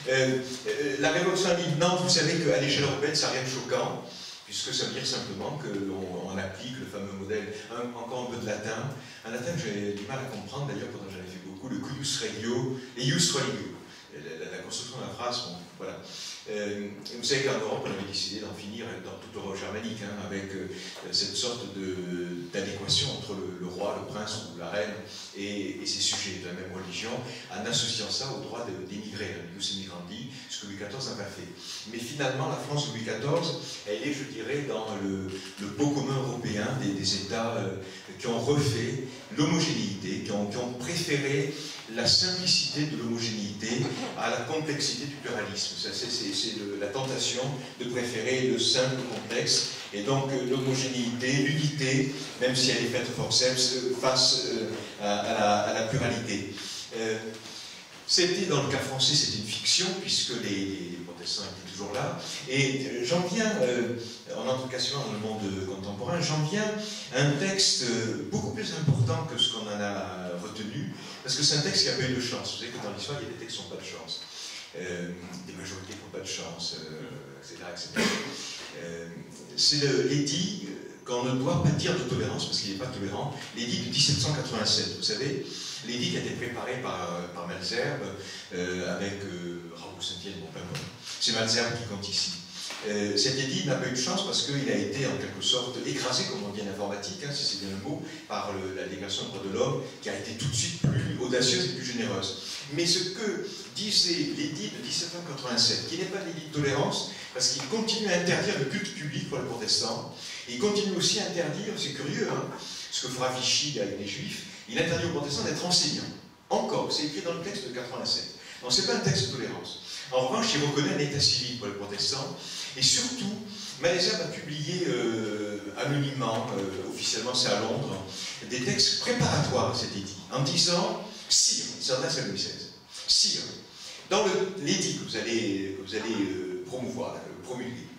La révolution de l'édit de Nantes, vous savez qu'à l'échelle européenne, ça n'a rien de choquant, puisque ça veut dire simplement qu'on applique le fameux modèle, encore un peu de latin. Un latin que j'ai du mal à comprendre, d'ailleurs, pendant que j'en ai fait beaucoup, le cuius regio et ius religio. La construction de la phrase, bon, voilà. Vous savez qu'en Europe, on avait décidé d'en finir dans toute l'Europe germanique, avec cette sorte d'adéquation entre le roi, le prince ou la reine et ses sujets de la même religion, en associant ça au droit d'émigrer, ius emigrandi, ce que Louis XIV n'a pas fait. Mais finalement, la France de Louis XIV, elle est, je dirais, dans le beau commun européen des États qui ont refait l'homogénéité, qui ont préféré la simplicité de l'homogénéité à la complexité du pluralisme. C'est la tentation de préférer le simple au complexe, et donc l'homogénéité, l'unité, même si elle est faite forceps, face à la pluralité. C'était, dans le cas français, c'était une fiction, puisque les protestants étaient toujours là. Et j'en viens, en introcation dans le monde contemporain, j'en viens à un texte beaucoup plus important que ce qu'on en a retenu, parce que c'est un texte qui a pas eu de chance. Vous savez que dans l'histoire, il y a des textes qui n'ont pas de chance. Des majorités qui n'ont pas de chance, etc. etc. C'est l'édit qu'on ne doit pas dire de tolérance, parce qu'il n'est pas tolérant, l'édit de 1787, vous savez, l'édit qui a été préparé par Malesherbes, avec Raoul Saint-Étienne, bon, c'est Malesherbes qui compte ici. Cet édit n'a pas eu de chance parce qu'il a été en quelque sorte écrasé, comme on dit en informatique, si c'est bien le mot, par la Déclaration des droits de l'homme, qui a été tout de suite plus audacieuse et plus généreuse. Mais ce que disait l'édit de 1787, qui n'est pas l'édit de tolérance, parce qu'il continue à interdire le culte public pour les protestants, et il continue aussi à interdire, c'est curieux, ce que fera Vichy avec les juifs, il interdit aux protestants d'être enseignants. Encore, c'est écrit dans le texte de 87. Donc c'est pas un texte de tolérance. En revanche, il reconnaît un état civil pour les protestants, et surtout, Malesherbes a publié anonymement, officiellement c'est à Londres, des textes préparatoires à cet édit, en disant « Sire », il s'adresse à Louis XVI, « Sire, dans l'édit que vous allez promouvoir, promulguer,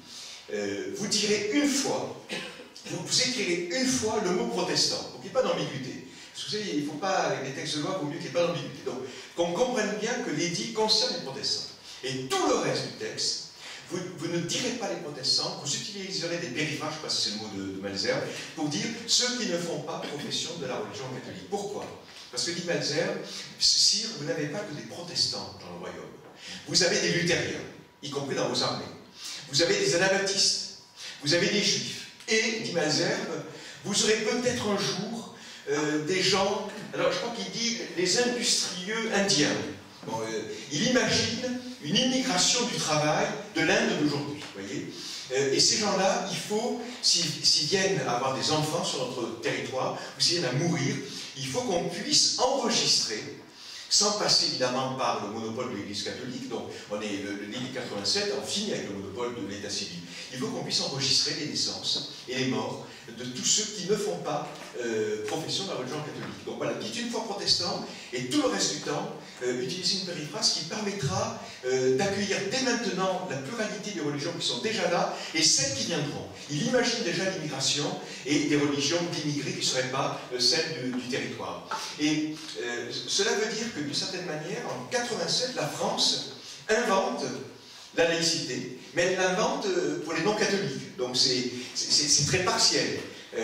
vous direz une fois, vous écrirez une fois le mot protestant, pour qu'il n'y ait pas d'ambiguïté. Parce que vous savez, il ne faut pas, avec les textes de loi, il vaut mieux qu'il n'y ait pas d'ambiguïté. Donc, qu'on comprenne bien que l'édit concerne les protestants. Et tout le reste du texte, vous ne direz pas les protestants, vous utiliserez des périphrases, je ne sais pas si c'est le mot de Malesherbes, pour dire ceux qui ne font pas profession de la religion catholique. Pourquoi? Parce que dit Malesherbes, sire, vous n'avez pas que des protestants dans le royaume. Vous avez des luthériens, y compris dans vos armées. Vous avez des anabaptistes. Vous avez des juifs. Et, dit Malesherbes, vous aurez peut-être un jour des gens, alors je crois qu'il dit les industrieux indiens. Bon, il imagine une immigration du travail de l'Inde d'aujourd'hui, voyez. Et ces gens-là, il faut, s'ils viennent avoir des enfants sur notre territoire, ou s'ils viennent à mourir, il faut qu'on puisse enregistrer, sans passer évidemment par le monopole de l'Église catholique, donc on est l'édit 87, on finit avec le monopole de l'État civil. Il faut qu'on puisse enregistrer les naissances et les morts de tous ceux qui ne font pas profession de la religion catholique. Donc voilà, dites une fois protestant, et tout le reste du temps, utilisez une périphrase qui permettra d'accueillir dès maintenant la pluralité des religions qui sont déjà là, et celles qui viendront. Il imagine déjà l'immigration et des religions d'immigrés qui ne seraient pas celles du territoire. Et cela veut dire que d'une certaine manière, en 87, la France invente la laïcité, mais elle l'invente pour les non-catholiques. Donc c'est très partiel.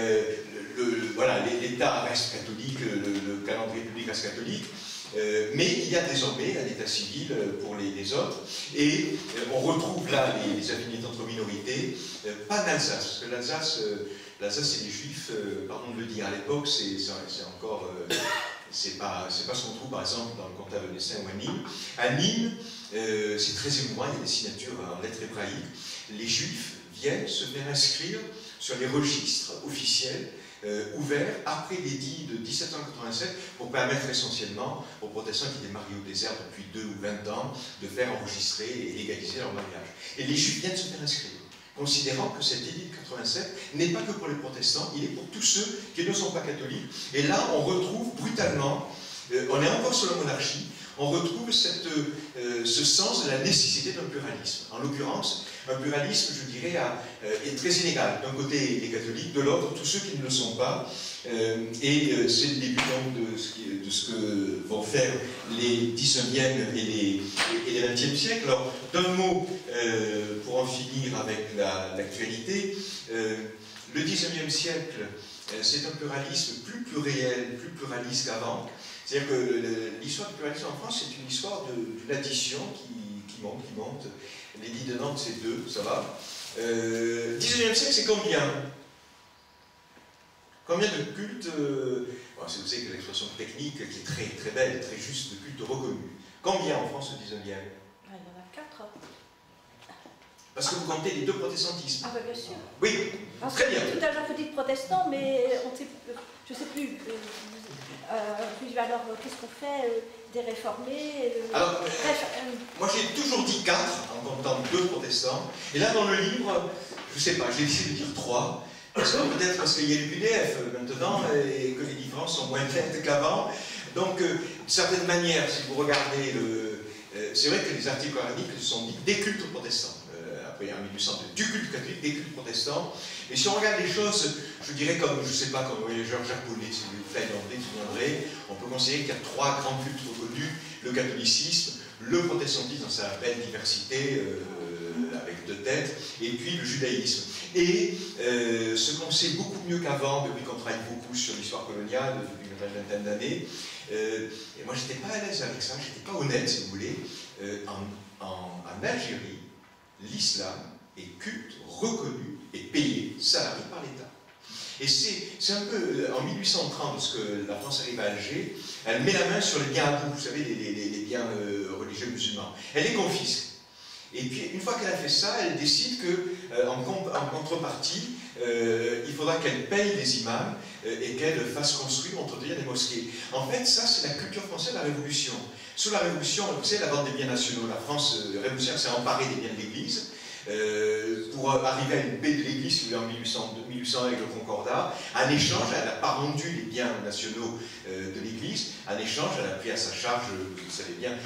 Voilà, l'État reste catholique, le calendrier public reste catholique, mais il y a désormais un état civil pour les autres, et on retrouve là les affinités entre minorités, pas d'Alsace, parce que l'Alsace c'est les Juifs, pardon de le dire, à l'époque c'est encore... c'est pas ce qu'on trouve par exemple dans le comtat de Nessin ou à Nîmes. À Nîmes, c'est très émouvant, il y a des signatures en lettres hébraïques. Les Juifs viennent se faire inscrire sur les registres officiels ouverts après l'édit de 1787 pour permettre essentiellement aux protestants qui étaient mariés au désert depuis 2 ou 20 ans de faire enregistrer et légaliser leur mariage. Et les Juifs viennent se faire inscrire, considérant que cet édit de 87 n'est pas que pour les protestants, il est pour tous ceux qui ne sont pas catholiques. Et là, on retrouve brutalement, on est encore sur la monarchie, on retrouve ce sens de la nécessité d'un pluralisme. En l'occurrence, un pluralisme, je dirais, est très inégal. D'un côté, les catholiques, de l'autre, tous ceux qui ne le sont pas. Et c'est le début donc, de ce que vont faire les 19e et les 20e siècles. Alors, d'un mot, pour en finir avec l'actualité, le 19e siècle, c'est un pluralisme plus pluriel, plus pluraliste qu'avant. C'est-à-dire que l'histoire du pluralisme en France, c'est une histoire d'une addition qui monte. L'édit de Nantes, c'est 2, ça va. 19e siècle, c'est combien? Combien de cultes bon, vous savez que l'expression technique qui est très, très belle, très juste, de cultes reconnus. Combien en France au 19e? Il y en a 4. Parce que vous comptez les 2 protestantismes. Ah ben bien sûr. Oui, très bien. Tout à l'heure vous dites protestant, mais on sait, je ne sais plus. Alors qu'est-ce qu'on fait des réformés Alors, moi j'ai toujours dit 4 en comptant 2 protestants. Et là dans le livre, je ne sais pas, j'ai décidé de dire 3. Peut-être parce qu'il y a le PDF maintenant et que les différences sont moins nettes qu'avant. Donc, d'une certaine manière, si vous regardez c'est vrai que les articles coraniques se sont dit des cultes protestants. Après, en 1802, du culte catholique, des cultes protestants. Et si on regarde les choses, je dirais comme, je ne sais pas, comme le voyageur japonais, si vous faites d'emblée, vous viendrez, on peut considérer qu'il y a 3 grands cultes reconnus, le catholicisme, le protestantisme dans sa belle diversité, avec 2 têtes, et puis le judaïsme. Et ce qu'on sait beaucoup mieux qu'avant, depuis qu'on travaille beaucoup sur l'histoire coloniale, depuis une vingtaine d'années, et moi j'étais pas à l'aise avec ça, j'étais pas honnête si vous voulez, en Algérie, l'islam est culte, reconnu et payé, salarié par l'État. Et c'est un peu, en 1830, lorsque la France arrive à Alger, elle met la main sur les biens à bout, vous savez, les biens religieux musulmans. Elle les confisque. Et puis, une fois qu'elle a fait ça, elle décide qu'en contrepartie, il faudra qu'elle paye les imams et qu'elle fasse construire, entretenir des mosquées. En fait, ça, c'est la culture française de la Révolution. Sous la Révolution, vous savez, la vente des biens nationaux, la France révolutionnaire s'est emparée des biens de l'Église pour arriver à une paix de l'Église en 1800 avec le Concordat. En échange, elle n'a pas rendu les biens nationaux de l'Église. En échange, elle a pris à sa charge, vous savez bien,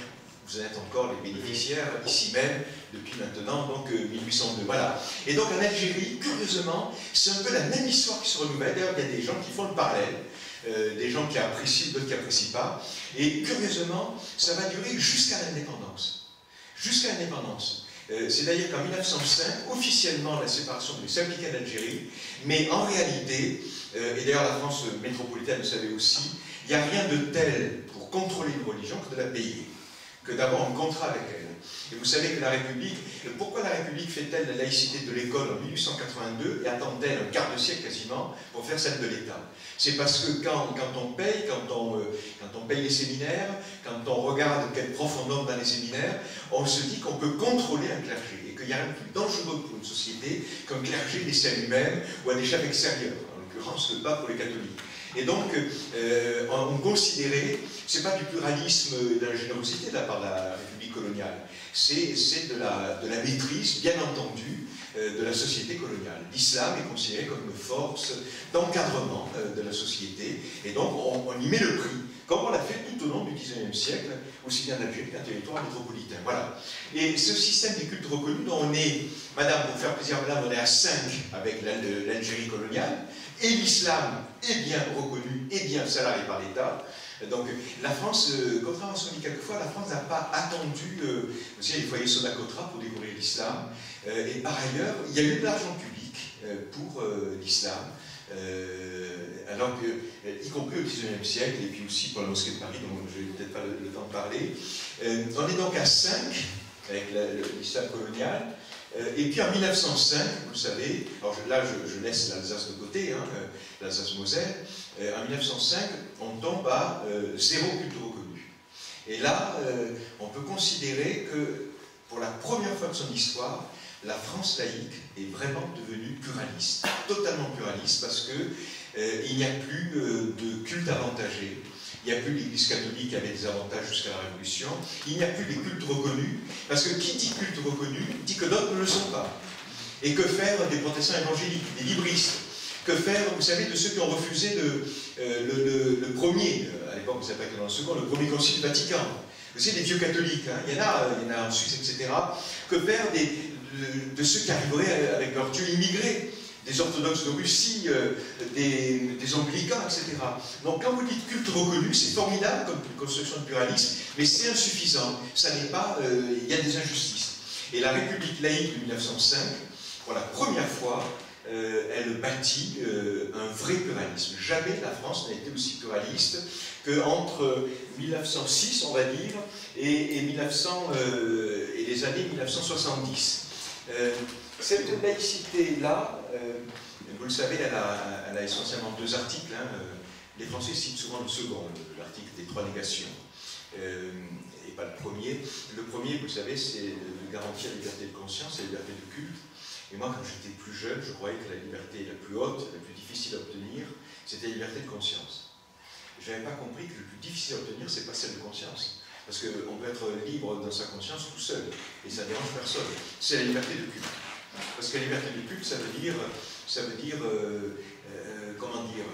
Vous en êtes encore les bénéficiaires ici même depuis maintenant, donc 1802. Voilà. Et donc en Algérie, curieusement, c'est un peu la même histoire qui se renouvelle. D'ailleurs, il y a des gens qui font le parallèle, des gens qui apprécient, d'autres qui n'apprécient pas. Et curieusement, ça va durer jusqu'à l'indépendance. Jusqu'à l'indépendance. C'est-à-dire qu'en 1905, officiellement, la séparation devait s'appliquer à l'Algérie, mais en réalité, et d'ailleurs la France métropolitaine le savait aussi, il n'y a rien de tel pour contrôler une religion que de la payer, que d'avoir un contrat avec elle. Et vous savez que la République, pourquoi la République fait-elle la laïcité de l'école en 1882 et attend-elle un quart de siècle quasiment pour faire celle de l'État? C'est parce que quand on paye, quand on paye les séminaires, quand on regarde quel prof on nomme dans les séminaires, on se dit qu'on peut contrôler un clergé et qu'il n'y a rien de plus dangereux pour une société qu'un clergé laissé à lui-même ou à des chefs extérieurs, en l'occurrence le pape pour les catholiques. Et donc, on considérait, c'est pas du pluralisme et de la générosité de la part de la République coloniale, c'est de la maîtrise, bien entendu, de la société coloniale. L'islam est considéré comme une force d'encadrement de la société, et donc on y met le prix, comme on l'a fait tout au long du XIXe siècle, aussi bien en Algérie qu'en territoire métropolitain. Voilà. Et ce système des cultes reconnus, dont on est, madame, pour faire plaisir à madame, on est à 5 avec l'Algérie coloniale, et l'islam est bien reconnu et bien salarié par l'État. Donc la France, contrairement à ce qu'on dit quelquefois, la France n'a pas attendu, vous savez, les foyers Sodakotra pour découvrir l'islam. Et par ailleurs, il y a eu de l'argent public pour l'islam, alors que, y compris au XIXe siècle, et puis aussi pour la mosquée de Paris, dont je n'ai peut-être pas le temps de parler. On est donc à 5 avec l'islam colonial. Et puis en 1905, vous le savez, alors là je laisse l'Alsace de côté, hein, l'Alsace-Moselle, en 1905, on tombe à 0 culte reconnu. Et là, on peut considérer que pour la première fois de son histoire, la France laïque est vraiment devenue pluraliste, totalement pluraliste, parce qu'il n'y a plus de culte avantagé. Il n'y a plus l'Église catholique qui avait des avantages jusqu'à la Révolution. Il n'y a plus les cultes reconnus, parce que qui dit culte reconnu dit que d'autres ne le sont pas. Et que faire des protestants évangéliques, des libristes? Que faire, vous savez, de ceux qui ont refusé le premier, à l'époque on ne savait pas que dans le second, le premier concile Vatican? Vous savez, des vieux catholiques, hein, il y en a en Suisse, etc. Que faire de ceux qui arriveraient avec leurs dieux immigrés? Des orthodoxes de Russie, des anglicans, etc. Donc quand vous dites culte reconnu, c'est formidable comme construction de pluralisme, mais c'est insuffisant. Ça n'est pas, il y a des injustices. Et la République laïque de 1905, pour la première fois, elle bâtit un vrai pluralisme. Jamais la France n'a été aussi pluraliste qu'entre 1906, on va dire, et les années 1970. Cette laïcité-là, vous le savez, elle a essentiellement 2 articles. Hein. Les Français citent souvent le second, l'article des 3 négations, et pas le premier. Le premier, vous le savez, c'est de garantir la liberté de conscience et la liberté de culte. Et moi, quand j'étais plus jeune, je croyais que la liberté la plus haute, la plus difficile à obtenir, c'était la liberté de conscience. Je n'avais pas compris que le plus difficile à obtenir, c'est pas celle de conscience. Parce qu'on peut être libre dans sa conscience tout seul, et ça ne dérange personne. C'est la liberté de culte. Parce que la liberté de culte, ça veut dire comment dire,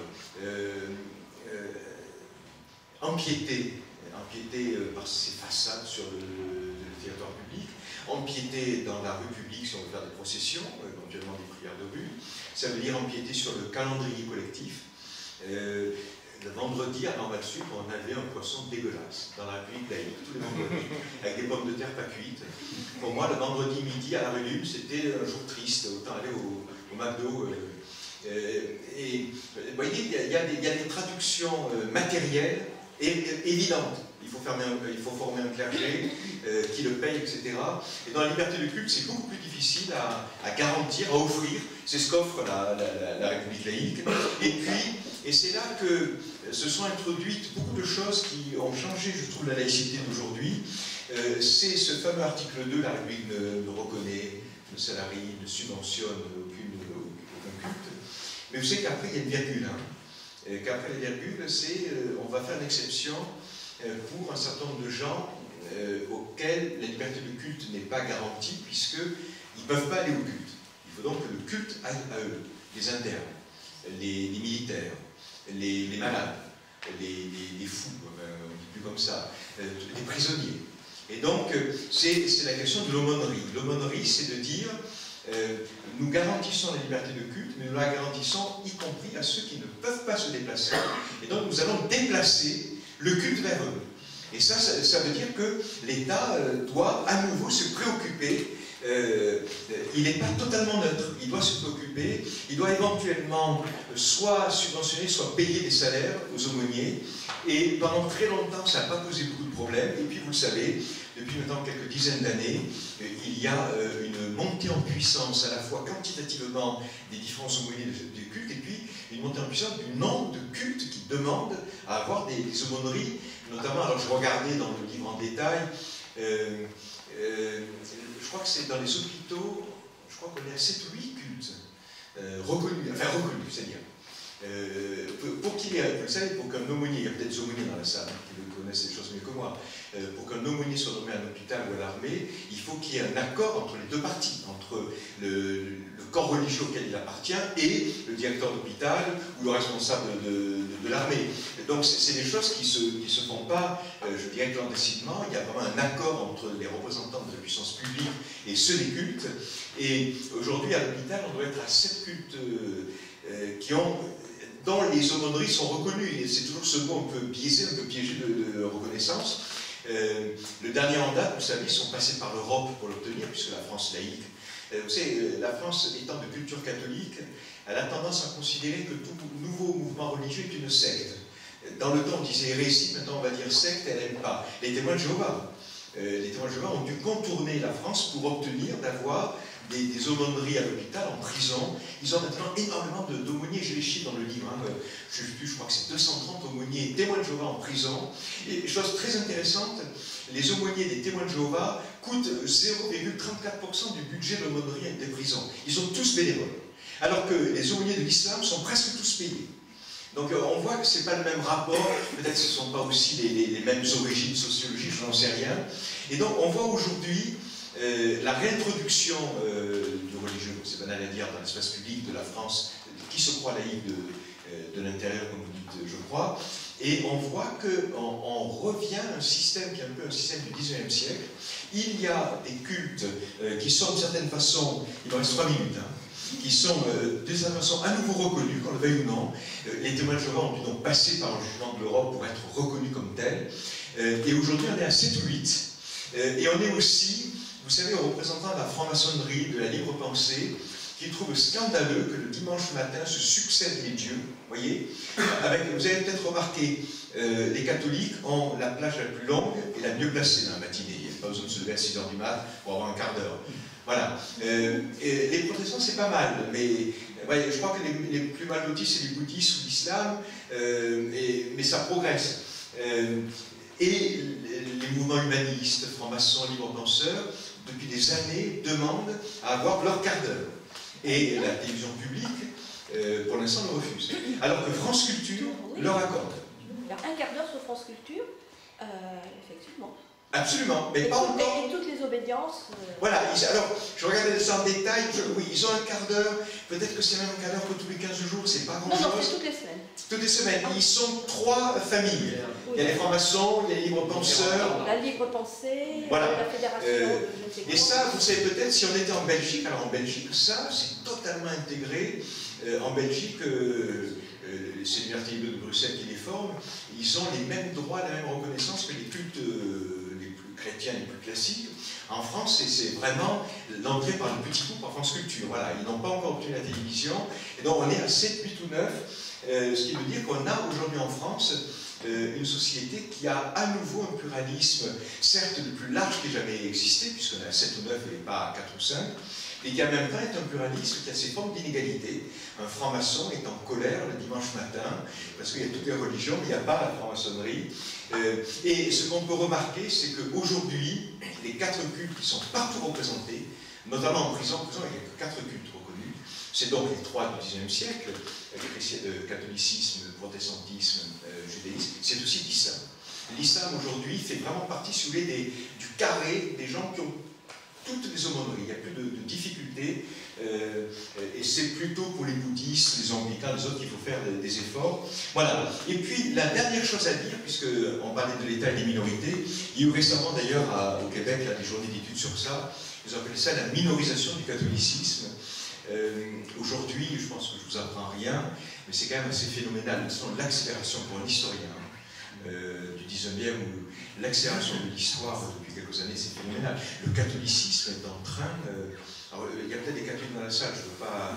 empiéter par ses façades sur le territoire public, empiéter dans la rue publique si on veut faire des processions, éventuellement des prières de rue. Ça veut dire empiéter sur le calendrier collectif. Le vendredi, à Normal-Sud, on avait un poisson dégueulasse dans la République laïque, tous les vendredis, avec des pommes de terre pas cuites. Pour moi, le vendredi midi à la rue Lune, c'était un jour triste, autant aller au McDo. Et vous voyez, il y a des traductions matérielles et évidentes. Il faut former un clergé qui le paye, etc. Et dans la liberté de culte, c'est beaucoup plus difficile à garantir, à offrir. C'est ce qu'offre la République laïque. Et c'est là que se sont introduites beaucoup de choses qui ont changé, je trouve, la laïcité d'aujourd'hui. C'est ce fameux article 2, la République ne reconnaît, ne salarie, ne subventionne aucun culte. Mais vous savez qu'après, il y a une virgule. Hein. Qu'après la virgule, c'est on va faire une exception pour un certain nombre de gens auxquels la liberté de culte n'est pas garantie, puisqu'ils ne peuvent pas aller au culte. Il faut donc que le culte aille à eux, les internes, les militaires, les malades, les fous, on ne dit plus comme ça, les prisonniers. Et donc, c'est la question de l'aumônerie. L'aumônerie, c'est de dire, nous garantissons la liberté de culte, mais nous la garantissons y compris à ceux qui ne peuvent pas se déplacer. Et donc, nous allons déplacer le culte vers eux. Et ça veut dire que l'État doit à nouveau se préoccuper. Il n'est pas totalement neutre, il doit se préoccuper, il doit éventuellement soit subventionner, soit payer des salaires aux aumôniers. Et pendant très longtemps, ça n'a pas posé beaucoup de problèmes. Et puis, vous le savez, depuis maintenant quelques dizaines d'années, il y a une montée en puissance à la fois quantitativement des différents aumôniers de culte, et puis une montée en puissance du nombre de cultes qui demandent à avoir des aumôneries, notamment, alors je regardais dans le livre en détail, je crois que c'est dans les hôpitaux, je crois qu'on est à 7 ou 8 cultes reconnus, c'est-à-dire pour qu'il y ait, vous savez, pour qu'un aumônier, il y a peut-être des aumôniers dans la salle qui connaissent les choses mieux que moi, pour qu'un aumônier soit nommé à un hôpital ou à l'armée, il faut qu'il y ait un accord entre les deux parties, entre le corps religieux auquel il appartient et le directeur d'hôpital ou le responsable de l'armée. Donc c'est des choses qui se font pas, je dirais, clandestinement. Il y a vraiment un accord entre les représentants de la puissance publique et ceux des cultes. Et aujourd'hui, à l'hôpital, on doit être à 7 cultes dont les aumôneries sont reconnues. Et c'est toujours ce mot un peu biaisé, un peu piégé de reconnaissance. Le dernier en date, vous savez, ils sont passés par l'Europe pour l'obtenir, puisque la France laïque. Vous savez, la France étant de culture catholique, elle a tendance à considérer que tout nouveau mouvement religieux est une secte. Dans le temps, on disait hérésie, maintenant on va dire secte, elle n'aime pas. Les témoins de Jéhovah. Les témoins de Jéhovah ont dû contourner la France pour obtenir d'avoir des aumôneries à l'hôpital, en prison. Ils ont maintenant énormément d'aumôniers, j'ai les chiffres dans le livre, hein. Je crois que c'est 230 aumôniers témoins de Jéhovah en prison. Et chose très intéressante, les aumôniers des témoins de Jéhovah coûtent 0,34% du budget de l'aumônerie des prisons. Ils sont tous bénévoles. Alors que les aumôniers de l'islam sont presque tous payés. Donc on voit que ce n'est pas le même rapport, peut-être que ce ne sont pas aussi les mêmes origines sociologiques, je n'en sais rien. Et donc on voit aujourd'hui la réintroduction du religieux, c'est banal à dire, dans l'espace public de la France, qui se croit laïque de l'intérieur, comme vous dites, je crois, et on voit qu'on revient à un système qui est un peu un système du XIXe siècle. Il y a des cultes qui sont d'une certaine façon, il me reste 3 minutes, hein, qui sont d'une certaine façon à nouveau reconnus, qu'on le veuille ou non. Les témoins de Jéhovah ont dû donc passer par le jugement de l'Europe pour être reconnus comme tels. Et aujourd'hui, on est à 7 ou 8. Et on est aussi, vous savez, aux représentants de la franc-maçonnerie, de la libre pensée, qui trouvent scandaleux que le dimanche matin se succèdent les dieux. Voyez, vous avez peut-être remarqué, les catholiques ont la plage la plus longue et la mieux placée dans la matinée. Il n'y a pas besoin de se lever à 6 h du mat pour avoir un quart d'heure. Voilà. Et les protestants, c'est pas mal, mais ouais, je crois que les plus mal lotis, c'est les bouddhistes ou l'islam, mais ça progresse. Et les mouvements humanistes, francs-maçons, libre-penseurs, depuis des années, demandent à avoir leur quart d'heure. Et la télévision publique, pour l'instant, le refuse. Alors que France Culture leur accorde. Il y a un quart d'heure sur France Culture, effectivement. Absolument, mais pas encore. Et toutes les obédiences. Voilà, alors, je regardais ça en détail, oui, ils ont un quart d'heure, peut-être que c'est même un quart d'heure que tous les 15 jours, c'est pas grand-chose. Non, c'est toutes les semaines. Toutes les semaines, ils sont 3 familles. Oui. Il y a les francs-maçons, il y a les libres-penseurs. La libre-pensée, voilà. La fédération. Et ça, vous savez peut-être, si on était en Belgique, alors en Belgique, ça, c'est totalement intégré. En Belgique, c'est l'Université de Bruxelles qui les forme, ils ont les mêmes droits, la même reconnaissance que les cultes les plus chrétiens, les plus classiques. En France, c'est vraiment l'entrée par le petit coup par France Culture. Voilà, ils n'ont pas encore obtenu la télévision. Et donc on est à 7, 8 ou 9, ce qui veut dire qu'on a aujourd'hui en France une société qui a à nouveau un pluralisme, certes le plus large qui ait jamais existé, puisqu'on est à 7 ou 9 et pas à 4 ou 5, et qui en même temps est un pluralisme qui a ses formes d'inégalité. Un franc-maçon est en colère le dimanche matin, parce qu'il y a toutes les religions, mais il n'y a pas la franc-maçonnerie. Et ce qu'on peut remarquer, c'est qu'aujourd'hui, les 4 cultes qui sont partout représentés, notamment en prison, il n'y a que 4 cultes reconnus. C'est donc les 3 du XIXe siècle, le catholicisme, le protestantisme, le judaïsme, c'est aussi l'islam. L'islam aujourd'hui fait vraiment partie, si vous voulez, du carré des gens qui ont toutes les aumôneries, il n'y a plus de difficultés, et c'est plutôt pour les bouddhistes, les anglicans, les autres qu'il faut faire des efforts. Voilà. Et puis, la dernière chose à dire, puisqu'on parlait de l'État et des minorités, il y a eu récemment d'ailleurs au Québec là, des journées d'études sur ça, ils appellent ça la minorisation du catholicisme. Aujourd'hui, je pense que je ne vous apprends rien, mais c'est quand même assez phénoménal. L'accélération pour un historien du 19e, ou l'accélération de l'histoire depuis quelques années, c'est phénoménal. Le catholicisme est en train... alors, il y a peut-être des catholiques dans la salle, je ne veux pas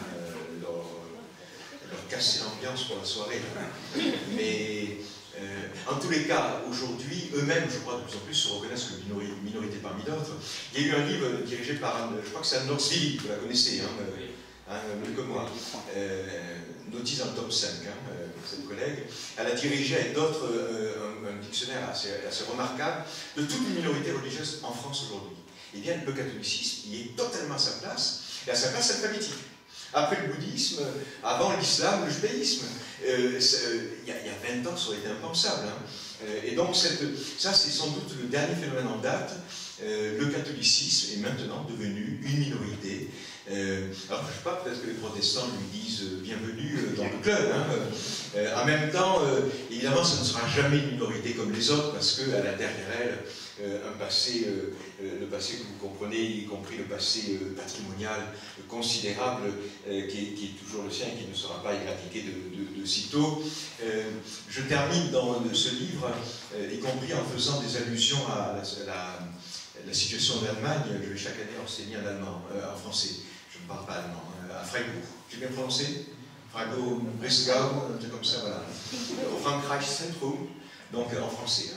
leur casser l'ambiance pour la soirée, mais en tous les cas, aujourd'hui, eux-mêmes, je crois, de plus en plus se reconnaissent comme minorité parmi d'autres. Il y a eu un livre dirigé par, je crois que c'est Anne Norsvili, vous la connaissez, mieux que moi, notice dans le top 5, cette collègue. Elle a dirigé avec d'autres un dictionnaire assez remarquable de toutes les minorités religieuses en France aujourd'hui. Eh bien, le catholicisme, il est totalement à sa place, et à sa place alphabétique. Après le bouddhisme, avant l'islam, le judaïsme. Il y a 20 ans, ça aurait été impensable. Et donc, ça, c'est sans doute le dernier phénomène en date. Le catholicisme est maintenant devenu une minorité. Alors, je ne sais pas, peut-être que les protestants lui disent bienvenue dans le club. En même temps, évidemment, ça ne sera jamais une minorité comme les autres, parce qu'elle a derrière elle un passé, le passé que vous comprenez, y compris le passé patrimonial considérable, qui est toujours le sien et qui ne sera pas éradiqué de sitôt. Je termine dans ce livre, y compris en faisant des allusions à la situation d'Allemagne. Je vais chaque année enseigner en allemand, en français. Je ne parle pas allemand, à Freiburg. J'ai bien prononcé? Freiburg, Breslau, un truc comme ça, voilà. Au Frankreich Zentrum, donc en français.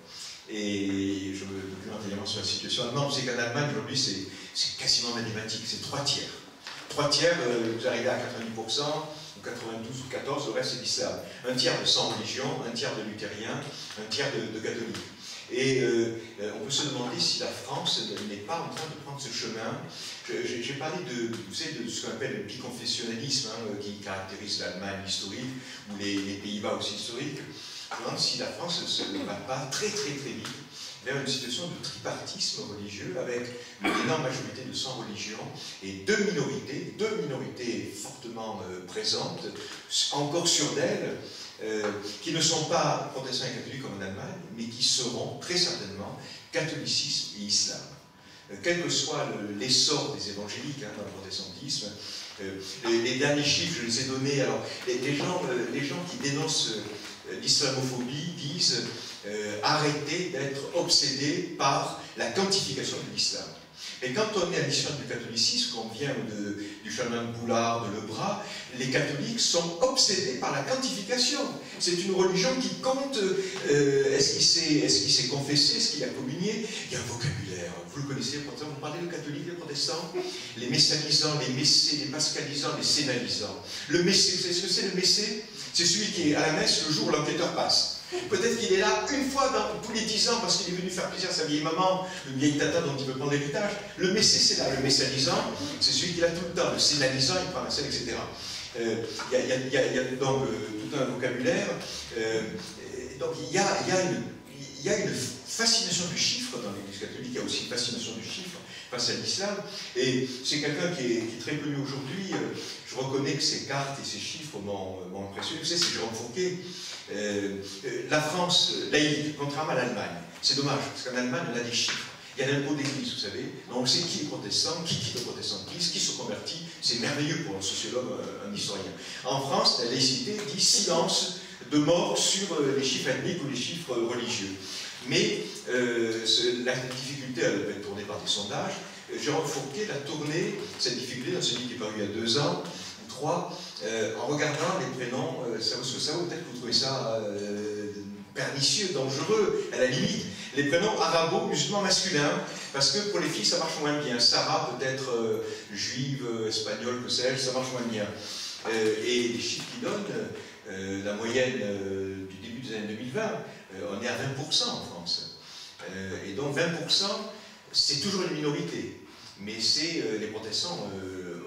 Et je me documente également sur la situation allemande. Vous savez qu'en Allemagne, aujourd'hui, c'est quasiment mathématique, c'est 3 tiers. 3 tiers, vous arrivez à 90%, ou 92 ou 14, le reste c'est l'islam. Un tiers de sans religion, un tiers de luthériens, un tiers de catholiques. Et on peut se demander si la France n'est pas en train de prendre ce chemin. J'ai parlé vous savez, de ce qu'on appelle le biconfessionnalisme, qui caractérise l'Allemagne historique, ou les Pays-Bas aussi historiques. Je me demande si la France ne va pas très vite vers une situation de tripartisme religieux, avec une énorme majorité de sans religion et deux minorités fortement présentes, encore sûres d'elles, qui ne sont pas protestants et catholiques comme en Allemagne, mais qui seront très certainement catholicisme et islam. Quel que soit l'essor des évangéliques dans le protestantisme, les derniers chiffres, je les ai donnés. Alors, les gens qui dénoncent l'islamophobie disent arrêtez d'être obsédés par la quantification de l'islam. Et quand on est à l'histoire du catholicisme, qu'on vient du chanoine Boulard, de Lebras, les catholiques sont obsédés par la quantification. C'est une religion qui compte, est-ce qu'il s'est confessé, est-ce qu'il a communié? Il y a un vocabulaire, vous le connaissez, vous parlez de catholiques, les protestants, les messanisants, les messés, les pascalisants, les sénalisants. Le messé, vous savez ce que c'est le messé? C'est celui qui est à la messe le jour où l'enquêteur passe. Peut-être qu'il est là une fois tous les 10 ans parce qu'il est venu faire plaisir à sa vieille maman, une vieille tata dont il veut prendre l'héritage. Le messé, c'est là. Le messalisant, c'est celui qui est là tout le temps. Le sénalisant, il prend la scène, etc. Il y a donc tout un vocabulaire. Donc il y a une fascination du chiffre dans l'Église catholique. Il y a aussi une fascination du chiffre face à l'islam. Et c'est quelqu'un qui est très connu aujourd'hui. Je reconnais que ses cartes et ses chiffres m'ont impressionné. Vous savez, c'est Jérôme Fourquet. La France laïque, contrairement à l'Allemagne. C'est dommage, parce qu'en Allemagne, on a des chiffres. Il y a l'impôt d'église, vous savez. Donc on sait qui est protestant, qui quitte le protestantisme, qui se convertit. C'est merveilleux pour un sociologue, un historien. En France, la laïcité dit silence de mort sur les chiffres ethniques ou les chiffres religieux. Mais la difficulté, elle peut être tournée par des sondages. Jérôme Fourquet l'a tournée, cette difficulté, dans celui qui est paru il y a 2 ans, ou 3, en regardant les prénoms, ça vaut ce que ça vaut, peut-être que vous trouvez ça pernicieux, dangereux, à la limite, les prénoms arabo-musulmans masculins, parce que pour les filles, ça marche moins bien. Sarah peut être juive, espagnole, que sais-je, ça marche moins bien. Et les chiffres qui donnent, la moyenne du début des années 2020, on est à 20% en France. Et donc 20%, c'est toujours une minorité. Mais c'est les protestants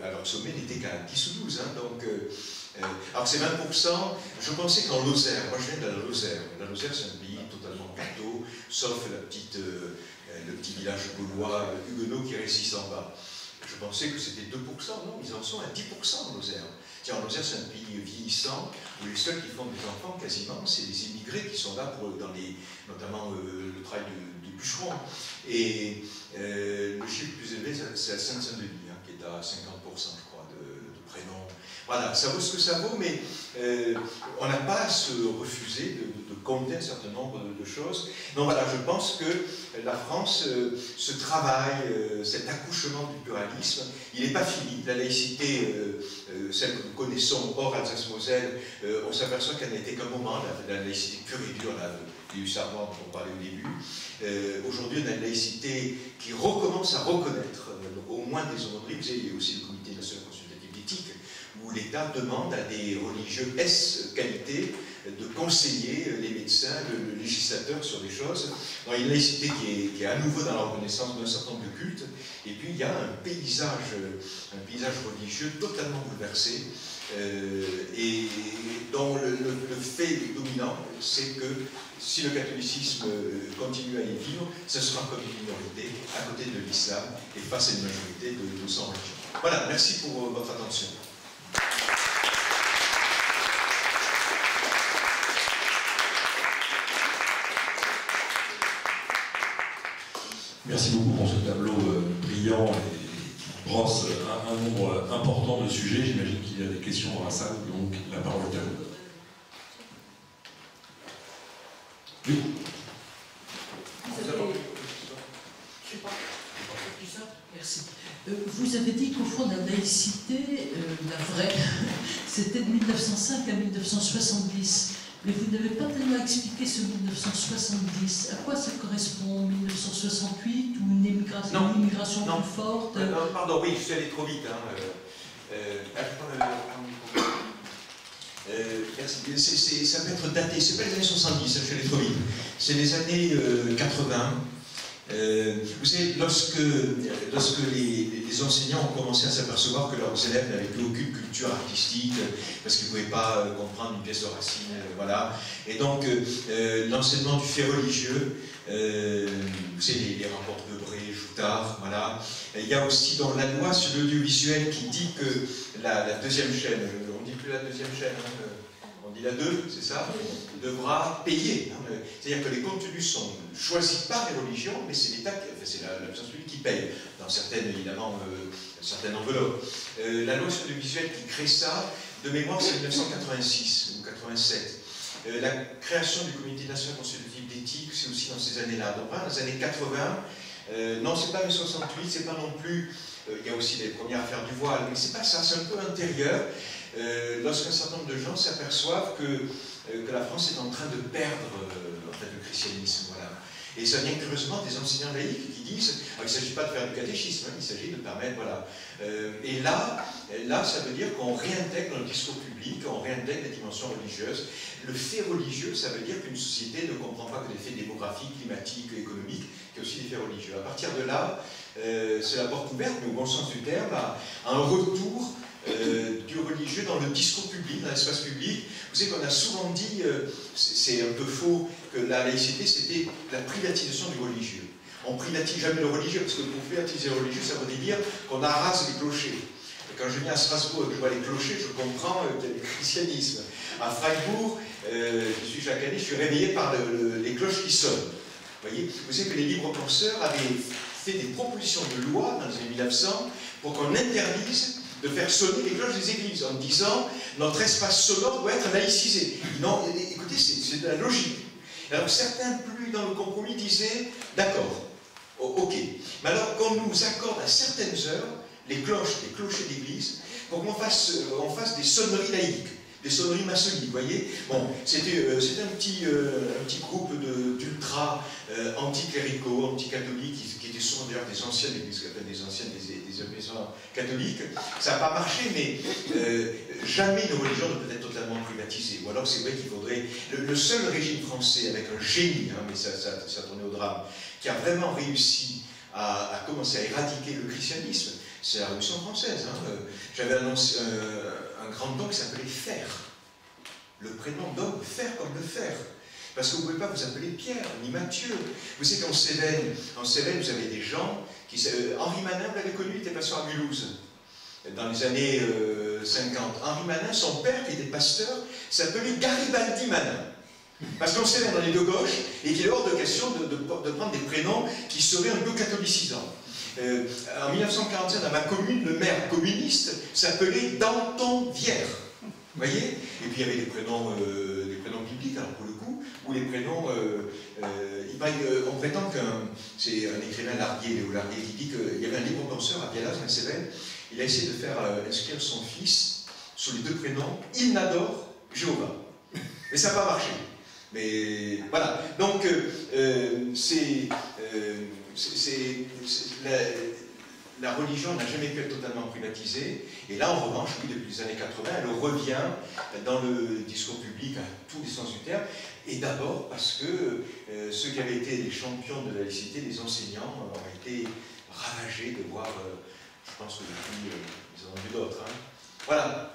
alors que Sommet n'était qu'à 10 ou 12, hein, donc... alors c'est 20%, je pensais qu'en Lozère, moi je viens de la Lozère c'est un pays totalement catho, sauf le petit village gaulois huguenot qui résiste en bas. Je pensais que c'était 2%, non, ils en sont à 10% en Lozère. Tiens, en Lozère c'est un pays vieillissant, où les seuls qui font des enfants quasiment, c'est les immigrés qui sont là pour, notamment le travail du bûcheron. Et le chiffre le plus élevé c'est à Sainte-Saint-Denis, hein, qui est à 50% je crois de prénoms. Voilà, ça vaut ce que ça vaut, mais on n'a pas à se refuser de compter un certain nombre de choses. Donc voilà, je pense que la France, ce travail, cet accouchement du pluralisme, il n'est pas fini. La laïcité, celle que nous connaissons hors Alsace-Moselle, on s'aperçoit qu'elle n'a été qu'un moment, la laïcité pure et dure, des hussards-noirs dont on parlait au début. Aujourd'hui, on a une laïcité qui recommence à reconnaître, au moins des aumôneries. Vous savez, il y a aussi le comité national consultatif d'éthique, où l'État demande à des religieux S qualité de conseiller les médecins, le législateur sur des choses. Donc, il y a une laïcité qui est à nouveau dans la reconnaissance d'un certain nombre de cultes, et puis il y a un paysage religieux totalement bouleversé, et dont le fait dominant, c'est que si le catholicisme continue à y vivre, ce sera comme une minorité à côté de l'islam et face à une majorité de sans religion. Voilà, merci pour votre attention. Merci beaucoup pour ce tableau brillant et qui brosse un nombre important de sujets. J'imagine qu'il y a des questions dans la salle, donc la parole est à vous. Oui. Merci. Vous avez dit qu'au fond, la laïcité, la vraie, c'était de 1905 à 1970. Mais vous n'avez pas tellement expliqué ce 1970. À quoi ça correspond? 1968 ou une immigration plus forte? Pardon, oui, je suis allé trop vite. Hein. Merci. Ça peut être daté, c'est pas les années 70, je suis allé trop vite. C'est les années 80. Vous savez, lorsque les enseignants ont commencé à s'apercevoir que leurs élèves n'avaient plus aucune culture artistique, parce qu'ils ne pouvaient pas comprendre une pièce de Racine, voilà. Et donc, l'enseignement du fait religieux, vous savez, les rapports de Debré, Joutard, voilà. Il y a aussi dans la loi sur l'audiovisuel qui dit que la deuxième chaîne, on ne dit plus la deuxième chaîne, hein, on dit la 2, c'est ça, devra payer. C'est-à-dire que les contenus sont choisis par les religions, mais c'est l'État, c'est la puissance publique qui paye, dans certaines, évidemment, certaines enveloppes. La loi sur l'audiovisuel qui crée ça, de mémoire, c'est 1986 ou 87. La création du comité national consultatif d'éthique, c'est aussi dans ces années-là. Donc, dans les années 80, non, c'est pas 68, c'est pas non plus... il y a aussi les premières affaires du voile, mais c'est pas ça, c'est un peu intérieur. Lorsqu'un certain nombre de gens s'aperçoivent que la France est en train de perdre en fait, le christianisme. Voilà. Et ça vient curieusement des enseignants laïcs qui disent il ne s'agit pas de faire du catéchisme, hein, il s'agit de permettre. Voilà. Et là, ça veut dire qu'on réintègre le discours public, on réintègre les dimensions religieuses. Le fait religieux, ça veut dire qu'une société ne comprend pas que des faits démographiques, climatiques, économiques, qu'il y a aussi des faits religieux. À partir de là, c'est la porte ouverte, mais au bon sens du terme, à un retour du religieux dans le discours public, dans l'espace public. Vous savez qu'on a souvent dit, c'est un peu faux, que la laïcité c'était la privatisation du religieux. On privatise jamais le religieux, parce que pour privatiser le religieux, ça veut dire qu'on arrase les clochers. Et quand je viens à Strasbourg et que je vois les clochers, je comprends qu'il y a du christianisme. À Freiburg, je suis chaque année, je suis réveillé par les cloches qui sonnent. Vous voyez, vous savez que les libres penseurs avaient fait des propositions de loi dans les années 1900 pour qu'on interdise de faire sonner les cloches des églises en disant notre espace sonore doit être laïcisé. Non, écoutez, c'est de la logique. Alors certains, plus dans le compromis, disaient d'accord, ok. Mais alors qu'on nous accorde à certaines heures les clochers d'église pour qu'on fasse des sonneries laïques, des sonneries maçonniques, vous voyez. Bon, c'était un petit groupe d'ultra anticléricaux, anticatholiques, qui étaient souvent d'ailleurs des anciennes églises, des maisons catholiques. Ça n'a pas marché, mais jamais une religion ne peut être totalement privatisée. Ou alors c'est vrai qu'il faudrait... Le seul régime français avec un génie, hein, mais ça tournait au drame, qui a vraiment réussi à commencer à éradiquer le christianisme, c'est la Révolution française. Hein. J'avais annoncé un grand don qui s'appelait Fer. Le prénom d'homme, Fer comme le fer. Parce que vous ne pouvez pas vous appeler Pierre, ni Mathieu. Vous savez qu'en Cévennes, vous avez des gens qui... Henri Manin, vous l'avez connu, il était pasteur à Mulhouse, dans les années 50. Henri Manin, son père, qui était pasteur, s'appelait Garibaldi Manin. Parce qu'on Cévennes, on est de gauche, et qu'il est hors de question de prendre des prénoms qui seraient un peu catholicisants. En 1945, dans ma commune, le maire communiste s'appelait Danton Vierre. Vous voyez? Et puis il y avait des prénoms bibliques, alors pour le coup, ou les prénoms... on prétend que c'est un écrivain Larguier, Léo Larguier, qui dit qu'il y avait un libre-penseur à Bialaz, dans Cévennes. Il a essayé de faire inscrire son fils sous les deux prénoms Ilnador Jéhovah. Mais ça n'a pas marché. Mais voilà. Donc, la religion n'a jamais pu être totalement privatisée. Et là, en revanche, oui, depuis les années 80, elle revient dans le discours public à tous les sens du terme. Et d'abord parce que ceux qui avaient été les champions de la laïcité, les enseignants, ont été ravagés de voir, je pense que depuis, ils en ont vu d'autres. Hein. Voilà.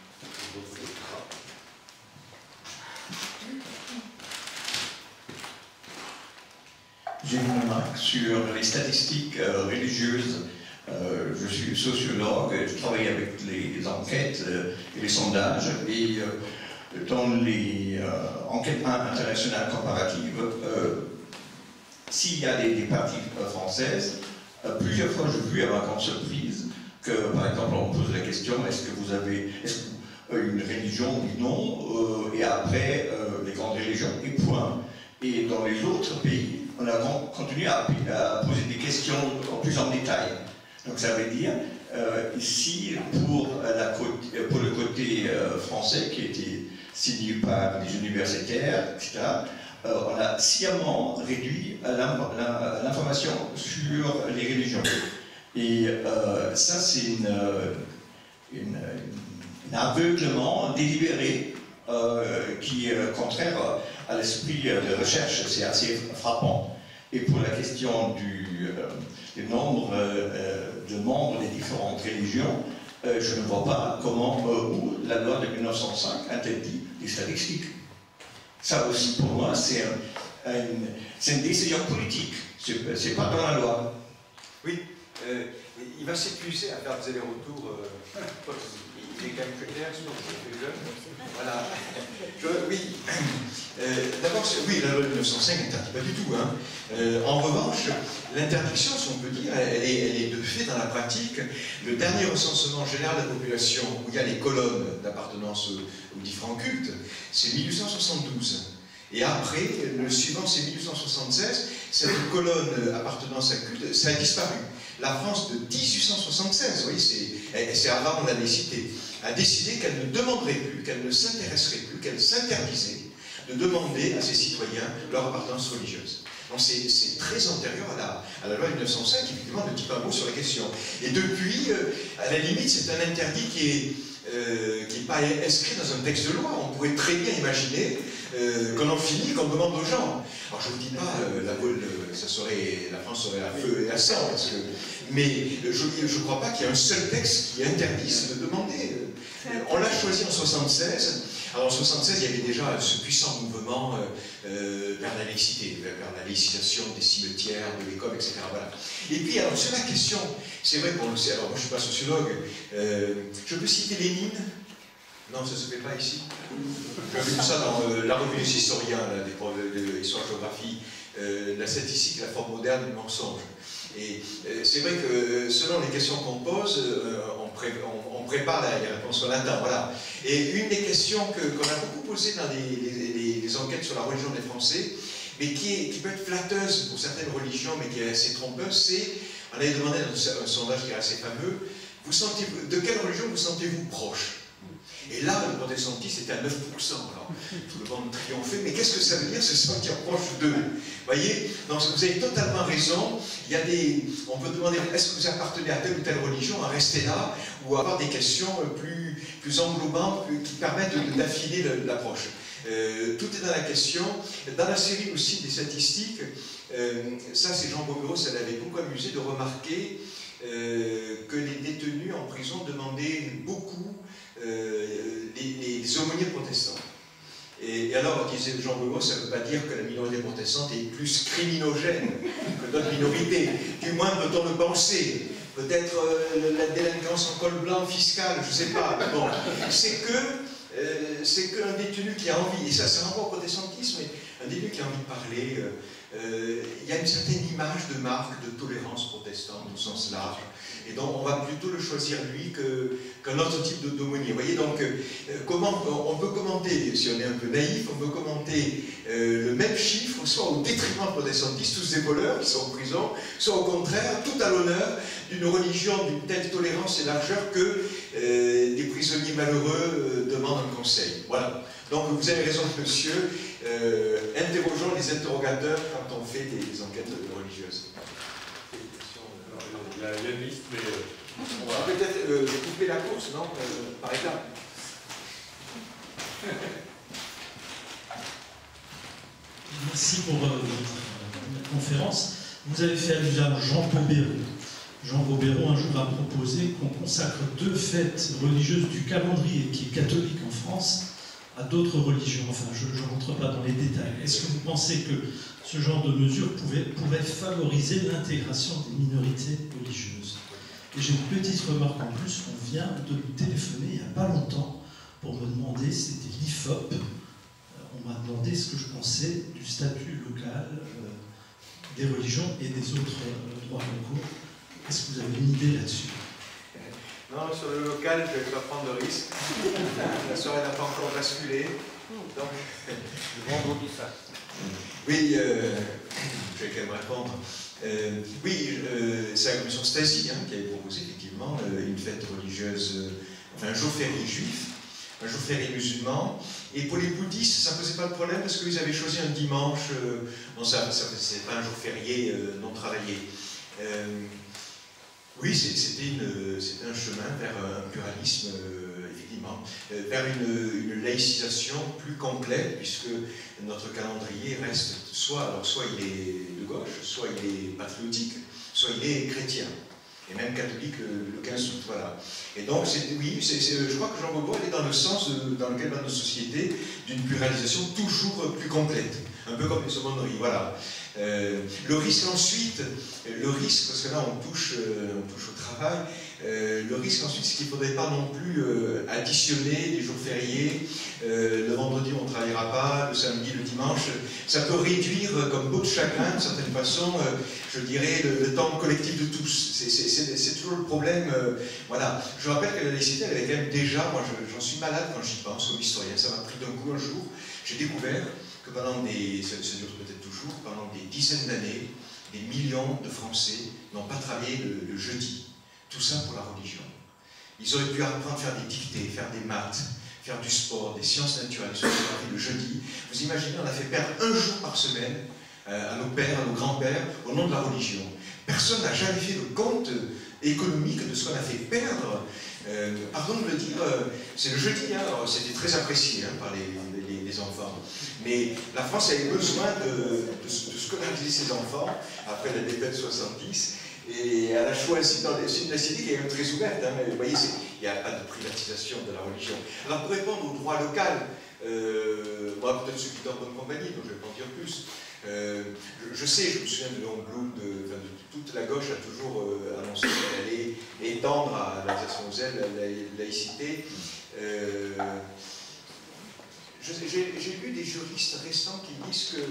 J'ai une remarque sur les statistiques religieuses. Je suis sociologue, je travaille avec les enquêtes et les sondages, et dans les enquêtes internationales comparatives, s'il y a des parties françaises, plusieurs fois j'ai vu à ma grande surprise que, par exemple, on pose la question, est-ce que vous avez une religion? Oui, non, et après, les grandes religions, et point. Et dans les autres pays, on a continué à poser des questions plus en détail. Donc ça veut dire, ici, pour le côté français, qui était signé par les universitaires, etc., on a sciemment réduit l'information sur les religions. Et ça, c'est un aveuglement délibéré qui est contraire à l'esprit de recherche. C'est assez frappant. Et pour la question du nombre de membres des différentes religions, je ne vois pas comment où la loi de 1905 interdit les statistiques. Ça aussi, pour moi, c'est une décision politique. C'est pas dans la loi. Oui, il va s'épuiser à faire des allers-retours. Il est quand même plus clair sur le jeu. Voilà. Oui. D'abord, oui, la loi de 1905 n'interdit pas du tout. Hein. En revanche, l'interdiction, si on peut dire, elle est de fait dans la pratique. Le dernier recensement général de la population, où il y a les colonnes d'appartenance aux différents cultes, c'est 1872. Et après, le suivant, c'est 1876. Cette colonne appartenance à culte, ça a disparu. La France de 1876, vous voyez, c'est avant la laïcité, a décidé qu'elle ne demanderait plus, qu'elle ne s'intéresserait plus, qu'elle s'interdisait de demander à ses citoyens leur appartenance religieuse. Donc c'est très antérieur à la loi de 1905, qui effectivement ne dit pas un mot sur la question. Et depuis, à la limite, c'est un interdit qui n'est pas inscrit dans un texte de loi. On pourrait très bien imaginer qu'on en finit, qu'on demande aux gens. Alors je ne vous dis pas, la France serait à feu et à sang, mais je ne crois pas qu'il y ait un seul texte qui interdise de demander. On l'a choisi en 1976. Alors en 1976, il y avait déjà ce puissant mouvement vers la laïcité, vers la laïcisation des cimetières, de l'école, etc. Voilà. Et puis, alors sur la question, c'est vrai qu'on le sait, alors moi je ne suis pas sociologue, je peux citer Lénine. Non, ça ne se fait pas ici. J'avais vu ça dans la revue des historiens, des profs d'histoire-géographie, la statistique, la forme moderne du mensonge. Et c'est vrai que selon les questions qu'on pose, on prépare les réponses au latin. Voilà. Et une des questions qu'on a beaucoup posées dans les enquêtes sur la religion des Français, mais qui peut être flatteuse pour certaines religions, mais qui est assez trompeuse, c'est, on avait demandé dans un sondage qui est assez fameux, de quelle religion vous sentez-vous proche? Et là, le protestantisme était à 9%. Alors, tout le monde triomphait. Mais qu'est-ce que ça veut dire, se sentir proche d'eux? Vous voyez? Donc, vous avez totalement raison. Il y a on peut demander, est-ce que vous appartenez à telle ou telle religion, à rester là, ou à avoir des questions plus englobantes, qui permettent d'affiner l'approche. Tout est dans la question. Dans la série aussi des statistiques, ça c'est Jean Boguereau, ça l'avait beaucoup amusé de remarquer que les détenus en prison demandaient beaucoup les aumôniers protestants. Et alors, disait Jean Begot, ça ne veut pas dire que la minorité protestante est plus criminogène que d'autres minorités. Du moins, peut-on le penser. Peut-être la délinquance en col blanc fiscal, je ne sais pas. Bon, c'est qu'un détenu qui a envie, et ça c'est un rapport au protestantisme, mais un détenu qui a envie de parler, il y a une certaine image de marque de tolérance protestante au sens large. Et donc on va plutôt le choisir lui qu'un autre type d'aumônier. Vous voyez, donc comment on peut commenter, si on est un peu naïf, on peut commenter le même chiffre, soit au détriment protestantistes, tous ces voleurs qui sont en prison, soit au contraire, tout à l'honneur d'une religion d'une telle tolérance et largeur que des prisonniers malheureux demandent un conseil. Voilà. Donc vous avez raison, monsieur, interrogeons les interrogateurs quand on fait des enquêtes religieuses. Il y a une liste, mais on va peut-être couper la course, non, par étapes. Merci pour votre conférence. Vous avez fait allusion à Jean Bobéro. Jean Bobéro, un jour, a proposé qu'on consacre 2 fêtes religieuses du calendrier, qui est catholique en France, à d'autres religions. Enfin, je ne rentre pas dans les détails. Est-ce que vous pensez que ce genre de mesure pourrait favoriser l'intégration des minorités religieuses? Et j'ai une petite remarque en plus. On vient de me téléphoner il n'y a pas longtemps pour me demander, c'était l'IFOP, on m'a demandé ce que je pensais du statut local des religions et des autres droits locaux. Est-ce que vous avez une idée là-dessus? Non, sur le local, je ne vais pas prendre de risque. La soirée n'a pas encore basculé. Donc, le vendredi ça. Oui, je vais quand même répondre. Oui, c'est la commission Stasi qui avait proposé effectivement une fête religieuse, enfin un jour férié juif, un jour férié musulman. Et pour les bouddhistes, ça ne posait pas de problème parce qu'ils avaient choisi un dimanche. Non, c'est pas un jour férié non travaillé. Oui, c'était un chemin vers un pluralisme, effectivement, vers une laïcisation plus complète, puisque notre calendrier reste soit il est de gauche, soit il est patriotique, soit il est chrétien, et même catholique le 15 août, voilà. Et donc, je crois que Jean Bobot est dans le sens dans lequel va nos sociétés, d'une pluralisation toujours plus complète, un peu comme les aumôneries, voilà. Le risque ensuite, parce que là on touche au travail, le risque ensuite c'est qu'il ne faudrait pas non plus additionner des jours fériés, le vendredi on ne travaillera pas, le samedi, le dimanche, ça peut réduire comme peau de chagrin d'une certaine façon, je dirais, le temps collectif de tous, c'est toujours le problème, voilà. Je rappelle que la laïcité elle avait quand même déjà, moi j'en suis malade quand j'y pense comme historien, ça m'a pris d'un coup un jour, j'ai découvert que pendant ça dure peut-être toujours, pendant des dizaines d'années, des millions de Français n'ont pas travaillé le jeudi. Tout ça pour la religion. Ils auraient pu apprendre à faire des dictées, faire des maths, faire du sport, des sciences naturelles, le jeudi. Vous imaginez, on a fait perdre un jour par semaine à nos pères, à nos grands-pères, au nom de la religion. Personne n'a jamais fait le compte économique de ce qu'on a fait perdre. Pardon de le dire, c'est le jeudi, hein, c'était très apprécié par les enfants. Mais la France avait besoin de scolariser ses enfants après la défaite 70, et elle a choisi dans une cité qui est même très ouverte. Hein, mais vous voyez, il n'y a pas de privatisation de la religion. Alors pour répondre au droit local, moi peut-être ceux qui sont en bonne compagnie, donc je ne vais pas en dire plus. Je sais, je me souviens de Léon Blum, toute la gauche a toujours annoncé qu'elle allait étendre à l'Alsace-Moselle la laïcité. J'ai lu des juristes récents qui disent que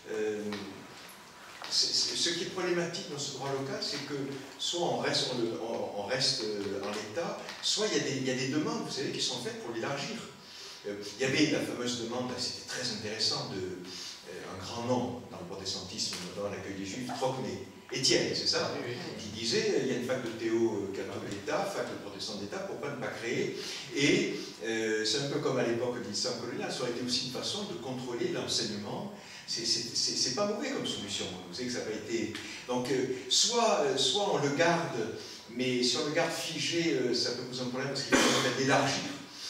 ce qui est problématique dans ce droit local, c'est que soit on reste en l'état, soit il y a des demandes, vous savez, qui sont faites pour l'élargir. Il y avait la fameuse demande, c'était très intéressant, un grand nom dans le protestantisme, dans l'accueil des Juifs, Trocmé, Étienne, c'est ça, qui disait il y a une fac de théo catholique d'État, fac de protestant d'État, pourquoi ne pas créer? Et c'est un peu comme à l'époque de l'islam colonial, ça aurait été aussi une façon de contrôler l'enseignement. C'est pas mauvais comme solution, vous savez que ça n'a pas été. Donc, soit on le garde, mais si on le garde figé, ça peut poser un problème parce qu'il faut permettre d'élargir.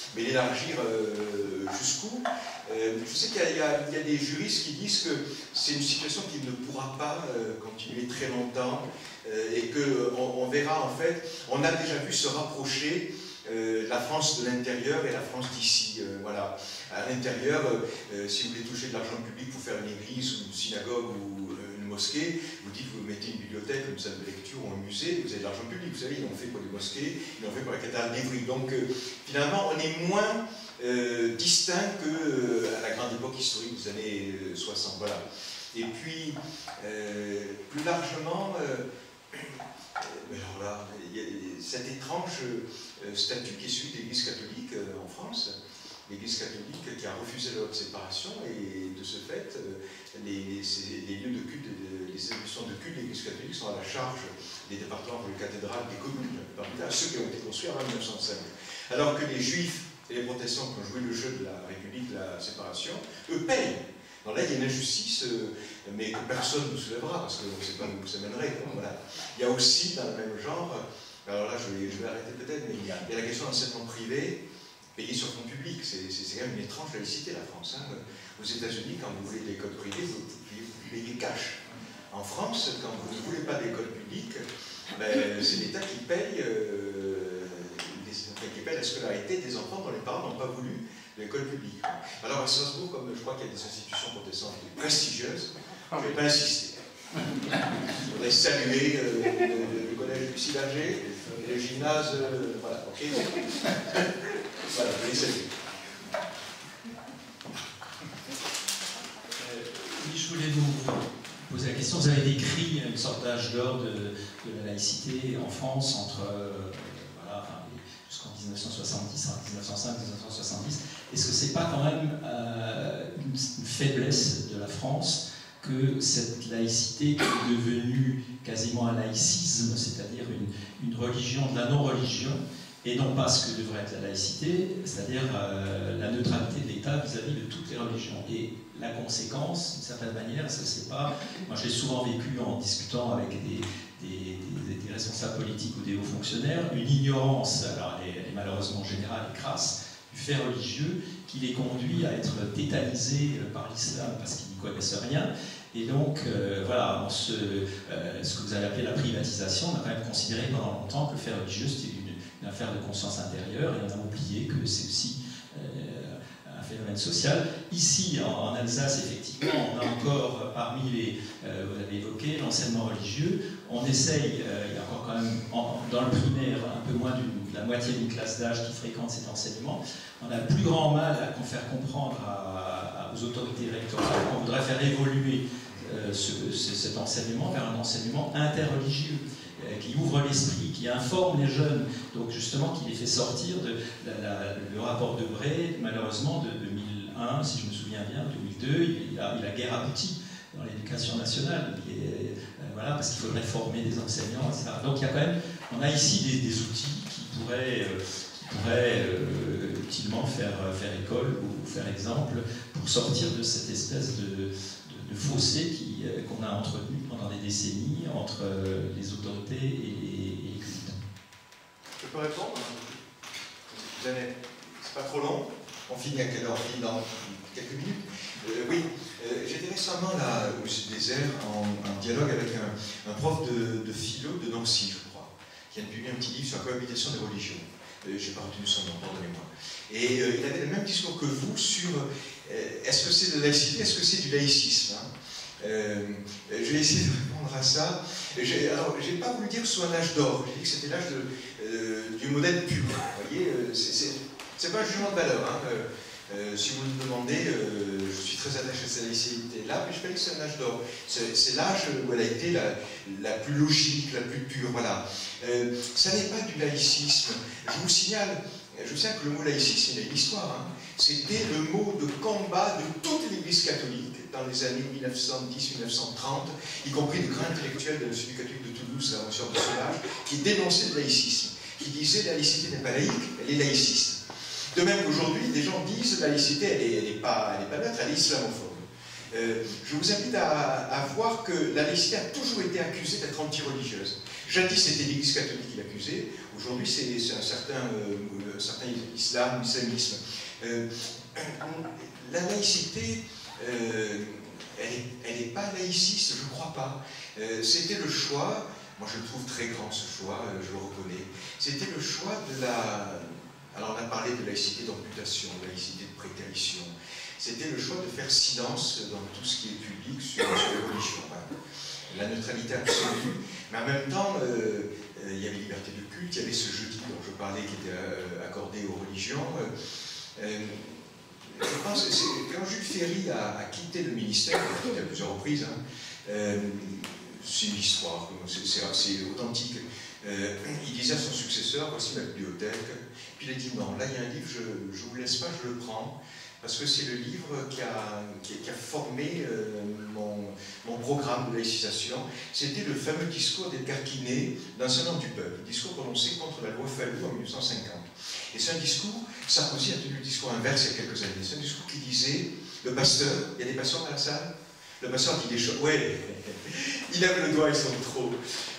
mais l'élargir jusqu'où? Je sais qu'il y a des juristes qui disent que c'est une situation qui ne pourra pas continuer très longtemps et qu'on verra en fait, on a déjà vu se rapprocher la France de l'intérieur et la France d'ici. Voilà. À l'intérieur, si vous voulez toucher de l'argent public pour faire une église ou une synagogue ou une mosquée, vous dites vous mettez une bibliothèque, une salle de lecture ou un musée, vous avez de l'argent public. Vous savez, ils l'ont fait pour les mosquées, ils l'ont fait pour la cathédrale d'Évry. Donc finalement, on est moins distinct qu'à la grande époque historique des années 60. Voilà. Et puis, plus largement, mais alors là, il y a cet étrange statut qui est celui de l'Église catholique en France. L'Église catholique qui a refusé la loi de séparation et de ce fait, les lieux de culte, les institutions de culte de l'Église catholique sont à la charge des départements ou des cathédrales des communes, parmi là, ceux qui ont été construits avant 1905. Alors que les juifs et les protestants qui ont joué le jeu de la République, de la séparation, eux payent. Alors là, il y a une injustice, mais que personne ne soulèvera, parce qu'on ne sait pas où ça mènerait. Voilà. Il y a aussi, dans le même genre, alors là, je vais arrêter peut-être, mais il y a la question d'enseignement privé, payé sur fonds publics. C'est quand même une étrange laïcité, la France. Hein. Aux États-Unis, quand vous voulez de l'école privée, vous payez cash. En France, quand vous ne voulez pas d'école publique, ben, c'est l'État qui paye la scolarité des enfants dont les parents n'ont pas voulu de l'école publique. Alors à Strasbourg, comme je crois qu'il y a des institutions protestantes prestigieuses, je ne vais pas insister. Je voudrais saluer le collège du Silager, le gymnase, voilà, ok. Voilà, je vais les saluer. Oui, je voulais vous poser la question. Vous avez décrit une sorte d'âge d'or de la laïcité en France entre jusqu'en 1970, 1905, 1970. Est-ce que c'est pas quand même une faiblesse de la France que cette laïcité est devenue quasiment un laïcisme, c'est-à-dire une religion de la non-religion, et non pas ce que devrait être la laïcité, c'est-à-dire la neutralité de l'État vis-à-vis de toutes les religions. Et la conséquence, d'une certaine manière, c'est pas... Moi, je l'ai souvent vécu en discutant avec des responsables politiques ou des hauts fonctionnaires, une ignorance, alors elle est malheureusement générale et crasse, du fait religieux qui les conduit à être tétanisés par l'islam parce qu'ils n'y connaissent rien. Et donc, voilà, ce que vous avez appelé la privatisation, on a quand même considéré pendant longtemps que le fait religieux, c'était une affaire de conscience intérieure, et on a oublié que c'est aussi un phénomène social. Ici, en Alsace, effectivement, on a encore, parmi les, vous l'avez évoqué, l'enseignement religieux, on essaye, il y a encore quand même, dans le primaire, un peu moins de la moitié d'une classe d'âge qui fréquente cet enseignement. On a le plus grand mal à faire comprendre aux autorités électorales qu'on voudrait faire évoluer cet enseignement vers un enseignement interreligieux, qui ouvre l'esprit, qui informe les jeunes, donc justement qui les fait sortir de le rapport de Bray, malheureusement de 2001, si je me souviens bien, 2002, il a guère abouti dans l'éducation nationale, voilà, parce qu'il faudrait former des enseignants, etc. Donc il y a quand même, on a ici des outils qui pourraient utilement faire école ou faire exemple pour sortir de cette espèce de fossé qu'on a entretenu pendant des décennies entre les autorités et les cultes. Je peux répondre? C'est pas trop long. On finit à quelle heure? On finit dans quelques minutes. Oui, j'étais récemment là au Musée des Airs en dialogue avec un prof de philo de Nancy, je crois, qui a publié un petit livre sur la cohabitation des religions. Je n'ai pas retenu son nom, pardonnez-moi. Et il avait le même discours que vous sur est-ce que c'est de la laïcité, est-ce que c'est du laïcisme, hein? Je vais essayer de répondre à ça. Alors, je n'ai pas voulu dire sous un âge d'or, j'ai dit que c'était l'âge du modèle pur. Vous voyez, c'est pas un jugement de valeur. Hein. Si vous me demandez, je suis très attaché à cette laïcité-là, mais je ne pas dire que c'est un âge d'or. C'est l'âge où elle a été la plus logique, la plus pure. Voilà. Ça n'est pas du laïcisme. Je vous signale que le mot laïcisme, il a une histoire. Hein. C'était le mot de combat de toute l'Église catholique dans les années 1910-1930, y compris des grands intellectuels de l'Institut catholique de Toulouse, la Monsieur de Solage, qui dénonçaient le laïcisme, qui disaient la laïcité n'est pas laïque, elle est laïciste. De même qu'aujourd'hui, des gens disent la laïcité, elle n'est pas neutre, elle est islamophobe. je vous invite à voir que la laïcité a toujours été accusée d'être anti-religieuse. Jadis, c'était l'Église catholique qui l'accusait, aujourd'hui, c'est un certain islamisme. La laïcité, elle n'est pas laïciste, je ne crois pas. C'était le choix, moi je le trouve très grand ce choix, je le reconnais, c'était le choix de la... Alors on a parlé de laïcité d'amputation, de laïcité de précarition. C'était le choix de faire silence dans tout ce qui est public sur les religions. Voilà. La neutralité absolue, mais en même temps, il y avait liberté de culte, il y avait ce jeudi dont je parlais qui était accordé aux religions. Je pense que quand Jules Ferry a quitté le ministère, il a quitté à plusieurs reprises, c'est une histoire, c'est authentique. Il disait à son successeur, voici ma bibliothèque, puis il a dit non, là il y a un livre, je ne vous laisse pas, je le prends, parce que c'est le livre qui a formé mon programme de laïcisation. C'était le fameux discours d'Edgar Quinet dans un nom du peuple, discours prononcé contre la loi Fallou en 1950. Et c'est un discours, Sarkozy a tenu le discours inverse il y a quelques années, c'est un discours qui disait, le pasteur, il y a des pasteurs dans la salle, le pasteur dit des choses, ouais, il lève le doigt, ils sont trop.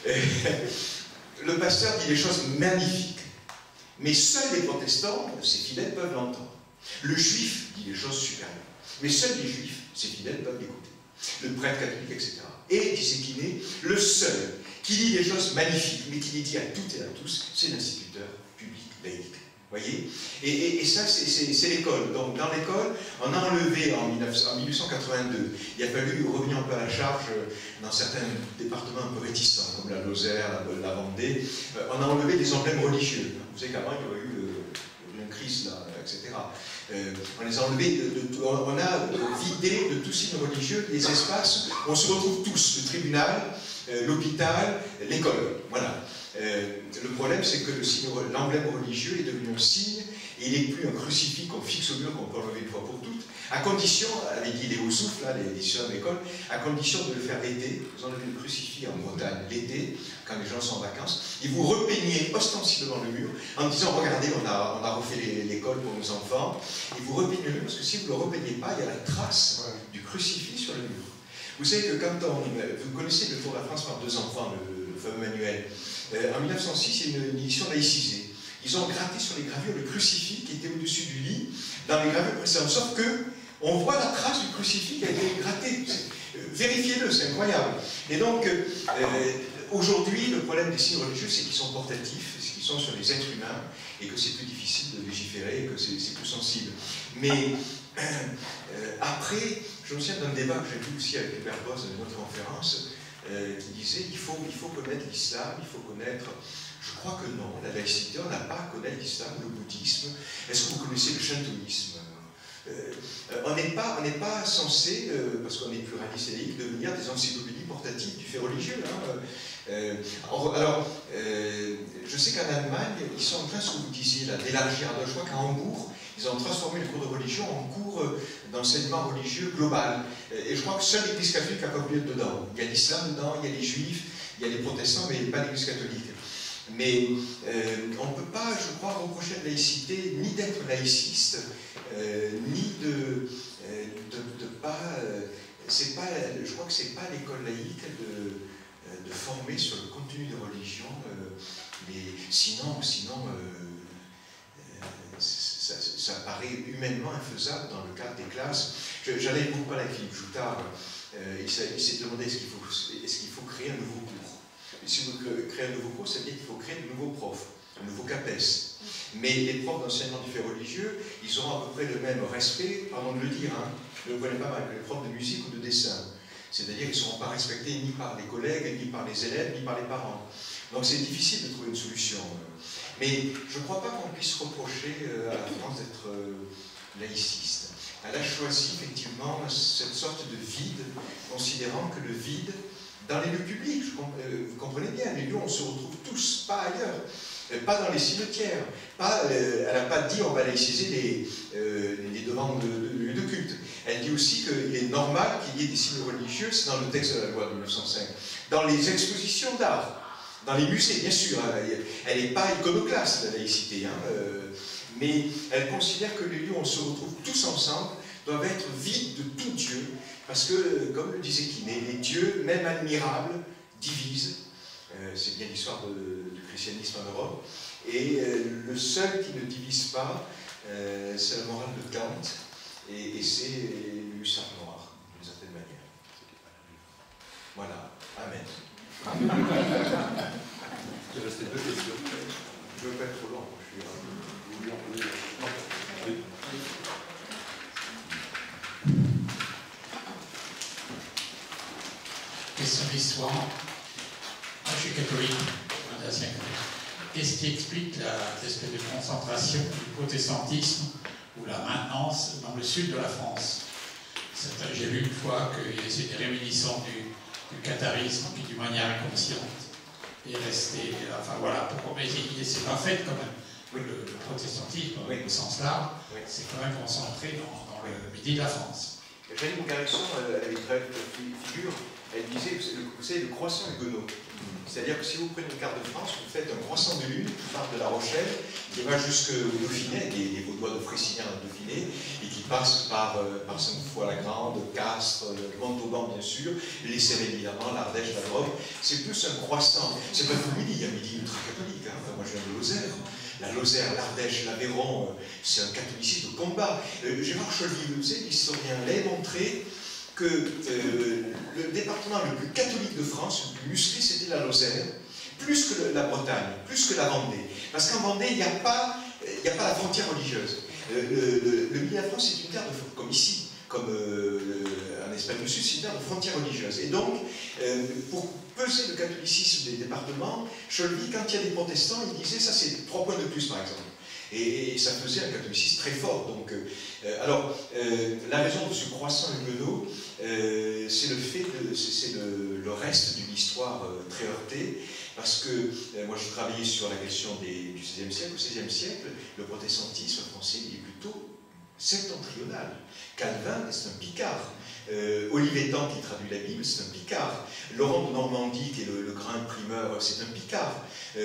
Le pasteur dit des choses magnifiques, mais seuls les protestants, ses fidèles, peuvent l'entendre. Le juif dit des choses supérieures, mais seuls les juifs, ses fidèles, peuvent l'écouter. Le prêtre catholique, etc. Et, disait Quinet, le seul qui dit des choses magnifiques, mais qui les dit à toutes et à tous, c'est l'instituteur public laïque. Voyez, et ça, c'est l'école. Donc, dans l'école, on a enlevé en 1882, il a fallu revenir un peu à la charge dans certains départements un peu réticents, comme la Lozère, la Vendée, on a enlevé des emblèmes religieux. Vous savez qu'avant, il y aurait eu une crise, là, etc. On les a enlevés, on a vidé de tous signes religieux les espaces où on se retrouve tous, le tribunal, l'hôpital, l'école. Voilà. Le problème, c'est que l'emblème religieux est devenu un signe, et il n'est plus un crucifix qu'on fixe au mur, qu'on peut enlever une fois pour toutes, à condition, avait dit Léo Souffle, là, l'édition de l'école, à condition de le faire l'été. Vous enlevez le crucifix en Bretagne l'été, quand les gens sont en vacances, et vous repeignez ostensiblement le mur, en disant, regardez, on a refait l'école pour nos enfants, et vous repeignez le mur, parce que si vous ne le repeignez pas, il y a la trace du crucifix sur le mur. Vous savez que quand vous connaissez le Tour de la France par deux enfants, le fameux manuel, en 1906, il y a une édition laïcisée. Ils ont gratté sur les gravures le crucifix qui était au-dessus du lit, dans les gravures précédentes, sauf que on voit la trace du crucifix qui a été gratté. Vérifiez-le, c'est incroyable. Et donc, aujourd'hui, le problème des signes religieux, c'est qu'ils sont portatifs, c'est qu'ils sont sur les êtres humains, et que c'est plus difficile de légiférer, et que c'est plus sensible. Mais après, je me souviens d'un débat que j'ai vu aussi avec Hubert Boss dans une autre conférence, qui disait qu'il faut connaître l'islam, il faut connaître... Je crois que non, la laïcité, on n'a pas à connaître l'islam, le bouddhisme. Est-ce que vous connaissez le shintoïsme? On n'est pas censé, parce qu'on est pluraliste et laïque, devenir des encyclopédies portatives du fait religieux. Alors, je sais qu'en Allemagne, ils sont en train, ce que vous disiez, d'élargir. Je crois qu'à Hambourg, ils ont transformé le cours de religion en cours d'enseignement religieux global. Et je crois que seule l'Église catholique n'a pas voulu être dedans. Il y a l'islam dedans, il y a les juifs, il y a les protestants, mais pas l'Église catholique. Mais on ne peut pas, je crois, reprocher de laïcité, ni d'être laïciste, ni de pas... je crois que ce n'est pas l'école laïque de former sur le contenu de religion. Sinon ça paraît humainement infaisable dans le cadre des classes. J'en ai beaucoup parlé avec Philippe Joutard. Il s'est demandé est-ce qu'il faut créer un nouveau cours. Et si vous créez un nouveau cours, ça veut dire qu'il faut créer de nouveaux profs, un nouveau CAPES. Mais les profs d'enseignement du fait religieux, ils auront à peu près le même respect, pardon de le dire, ne le prenez pas mal, que les profs de musique ou de dessin. C'est-à-dire qu'ils ne seront pas respectés ni par les collègues, ni par les élèves, ni par les parents. Donc c'est difficile de trouver une solution. Mais je ne crois pas qu'on puisse reprocher à la France d'être laïciste. Elle a choisi effectivement cette sorte de vide, considérant que le vide, dans les lieux publics, vous comprenez bien, les lieux où on se retrouve tous, pas ailleurs, pas dans les cimetières, elle n'a pas dit on va laïciser les demandes de lieux de culte. Elle dit aussi qu'il est normal qu'il y ait des signes religieux, c'est dans le texte de la loi de 1905, dans les expositions d'art, dans les musées, bien sûr, elle n'est pas iconoclaste, la laïcité, mais elle considère que les lieux où on se retrouve tous ensemble doivent être vides de tout Dieu, parce que, comme le disait Quinet, les dieux, même admirables, divisent. C'est bien l'histoire du christianisme en Europe. Et le seul qui ne divise pas, c'est la morale de Kant, et c'est le hussard noir, d'une certaine manière. Voilà. Amen. Il restait 2 questions. Je ne veux pas être trop long. Question d'histoire. Moi, je suis catholique, ancien catholique. Qu'est-ce qui explique l'espèce de concentration du protestantisme ou la maintenance dans le sud de la France? J'ai lu une fois que c'est des réminiscences du catharisme qui, d'une manière inconsciente, est resté. Enfin voilà, pourquoi. Mais c'est pas fait quand même. Le protestantisme, au sens large, c'est quand même concentré dans le midi de la France. Janine Garrison, elle avait une très belle figure. Elle disait, vous savez, le croissant huguenot. C'est-à-dire que si vous prenez une carte de France, vous faites un croissant de lune qui part de La Rochelle, qui va jusqu'au Dauphiné, des Vaudois de Frécinière dans le Dauphiné, et qui passe par Sainte-Foy-la-Grande, Castres, Montauban bien sûr, les Cévennes évidemment, l'Ardèche, la Drôme. C'est plus un croissant. C'est pas tout le midi, il y a un midi ultra-catholique. Hein. Enfin, moi je viens de Lozère. La Lozère, l'Ardèche, l'Aveyron, c'est un catholicisme de combat. Gérard Cholvy, vous savez, l'historien, l'a montré que le département le plus catholique de France, le plus musclé, c'était la Lozère, plus que la Bretagne, plus que la Vendée. Parce qu'en Vendée, il n'y a pas la frontière religieuse. Le milieu de la France, c'est une terre de, comme ici, comme en Espagne du Sud, c'est une terre de frontière religieuse. Et donc, pour peser le catholicisme des départements, Cholvy, quand il y a des protestants, il disait ça c'est 3 points de plus par exemple. Et ça faisait un catholicisme très fort. Donc, la raison de ce croissant huguenot, c'est le reste d'une histoire très heurtée, parce que moi je travaillais sur la question du XVIe siècle. Au XVIe siècle, le protestantisme français il est plutôt septentrional. Calvin, c'est un Picard. Olivetan, qui traduit la Bible, c'est un Picard. Laurent de Normandie, qui est le grand imprimeur, c'est un Picard.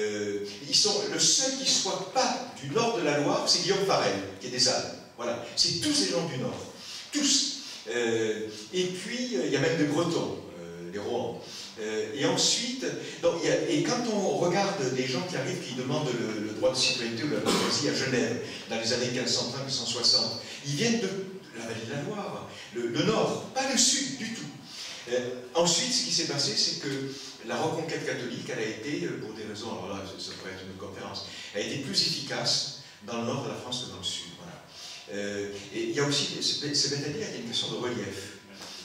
Le seul qui ne soit pas du nord de la Loire, c'est Guillaume Farel, qui est des Alpes. Voilà. C'est tous ces gens du nord. Tous. Et puis, il y a même des Bretons, les Rohan. Et ensuite, et quand on regarde des gens qui arrivent, qui demandent le droit de citoyenneté ou la démocratie à Genève, dans les années 1530-1560, ils viennent de la vallée de la Loire, le nord, pas le sud du tout. Ensuite, ce qui s'est passé, c'est que la reconquête catholique, elle a été, pour des raisons, alors là, ça pourrait être une conférence, a été plus efficace dans le nord de la France que dans le sud. Voilà. Et il y a aussi, c'est bête à dire, il y a une question de relief.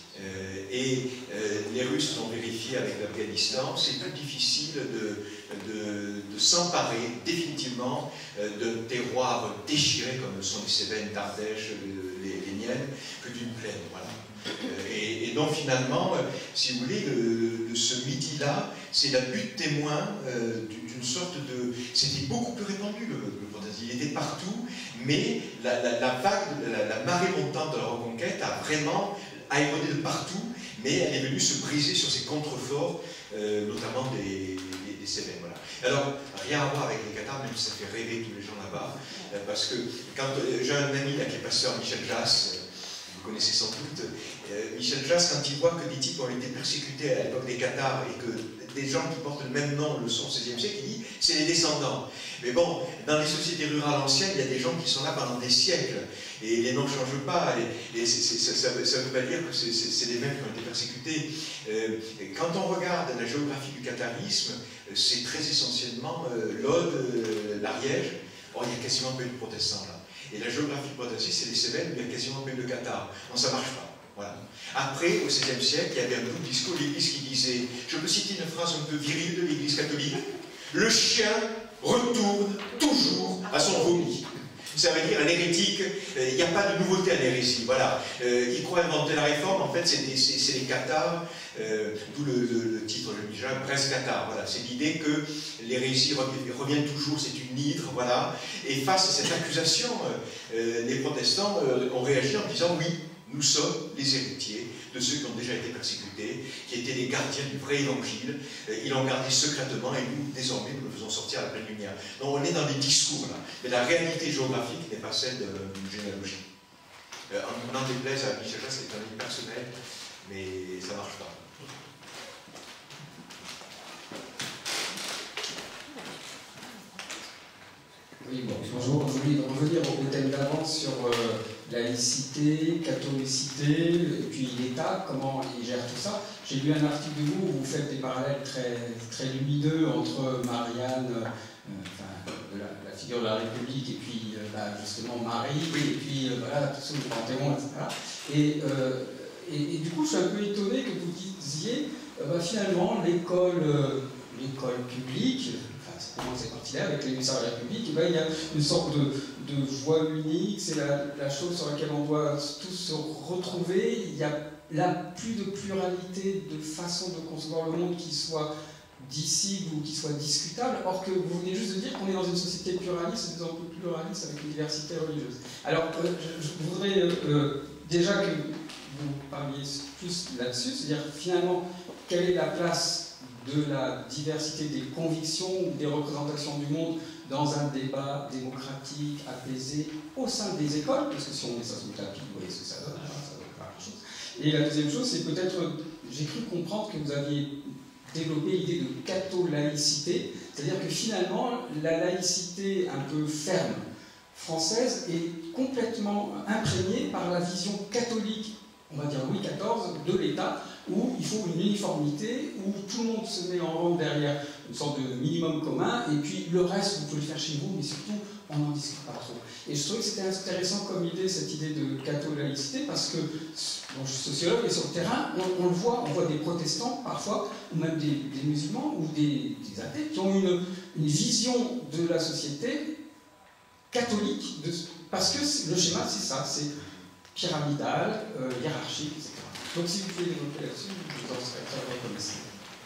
Les Russes ont vérifié avec l'Afghanistan, c'est plus difficile de s'emparer définitivement d'un terroir déchiré comme sont les Cévennes, d'Ardèche, les Nièvres, que d'une plaine. Voilà. Et donc finalement, si vous voulez, ce midi-là, c'est la butte témoin d'une sorte de... C'était beaucoup plus répandu, le protestantisme. Il était partout, mais la marée montante de la reconquête a vraiment aérodé de partout, mais elle est venue se briser sur ces contreforts, notamment des Cévennes. Voilà. Alors, rien à voir avec les Cathares, même si ça fait rêver tous les gens là-bas, parce que quand j'ai un ami là, qui est pasteur, Michel Jass, vous connaissez sans doute, Michel Jass, quand il voit que des types ont été persécutés à l'époque des Cathares et que des gens qui portent le même nom le sont au XVIe siècle, il dit c'est les descendants. Mais bon, dans les sociétés rurales anciennes, il y a des gens qui sont là pendant des siècles et les noms ne changent pas. Et ça ne veut pas dire que c'est les mêmes qui ont été persécutés. Quand on regarde la géographie du catharisme, c'est très essentiellement l'Aude, l'Ariège. Or, il y a quasiment pas eu de protestants là. Et la géographie protestantique, c'est les Cévennes, mais il n'y a quasiment pas eu de Cathares. Non, ça ne marche pas. Voilà. Après, au XVIe siècle, il y avait un double discours, l'Église qui disait, je peux citer une phrase un peu virile de l'Église catholique, le chien retourne toujours à son vomi. Ça veut dire, l'hérétique, il n'y a pas de nouveauté à l'hérésie. Voilà. Il croit inventer la réforme, en fait, c'est les cathares, d'où le titre, je dis déjà, prince cathare. Voilà. C'est l'idée que l'hérésie revient toujours, c'est une hydre, voilà. Et face à cette accusation, les protestants ont réagi en disant, oui, nous sommes les héritiers de ceux qui ont déjà été persécutés, qui étaient les gardiens du vrai évangile. Ils l'ont gardé secrètement et nous, désormais, nous le faisons sortir à la pleine lumière. Donc on est dans des discours là, mais la réalité géographique n'est pas celle d'une généalogie. n'en déplaise à Michel Jajas, c'est un avis personnel, mais ça ne marche pas. Oui, bon, bonjour. Je voulais revenir au thème d'avant sur laïcité, catholicité, et puis l'État, comment il gère tout ça. J'ai lu un article de vous où vous faites des parallèles très lumineux entre Marianne, la figure de la République, et puis justement Marie, et puis voilà, tout ça, le Panthéon, etc. Et du coup, je suis un peu étonné que vous disiez, finalement, l'école publique, c'est parti là avec les hussards de la République, il y a une sorte de voie unique, c'est la chose sur laquelle on doit tous se retrouver. Il y a là plus de pluralité de façon de concevoir le monde qui soit disciple ou qui soit discutable, or que vous venez juste de dire qu'on est dans une société pluraliste, de plus en plus pluraliste avec une diversité religieuse. Alors, je voudrais déjà que vous parliez plus là-dessus, c'est-à-dire finalement, quelle est la place de la diversité des convictions ou des représentations du monde dans un débat démocratique, apaisé, au sein des écoles, parce que si on met ça sous le tapis, vous voyez ce que ça donne, ça donne pas grand-chose. Et la deuxième chose, c'est peut-être, j'ai cru comprendre que vous aviez développé l'idée de catho-laïcité, c'est-à-dire que finalement, la laïcité un peu ferme française est complètement imprégnée par la vision catholique, on va dire Louis XIV, de l'État, où il faut une uniformité, où tout le monde se met en rang derrière une sorte de minimum commun, et puis le reste, vous pouvez le faire chez vous, mais surtout, on n'en discute pas trop. Et je trouvais que c'était intéressant comme idée, cette idée de catho-laïcité, parce que, bon, je suis sociologue, et sur le terrain, on le voit, on voit des protestants, parfois, ou même des musulmans, ou des athées, qui ont une vision de la société catholique, parce que le schéma, c'est ça, c'est pyramidal, hiérarchique, etc. Donc si vous pouvez développer là-dessus, je vous en serais très reconnaissant.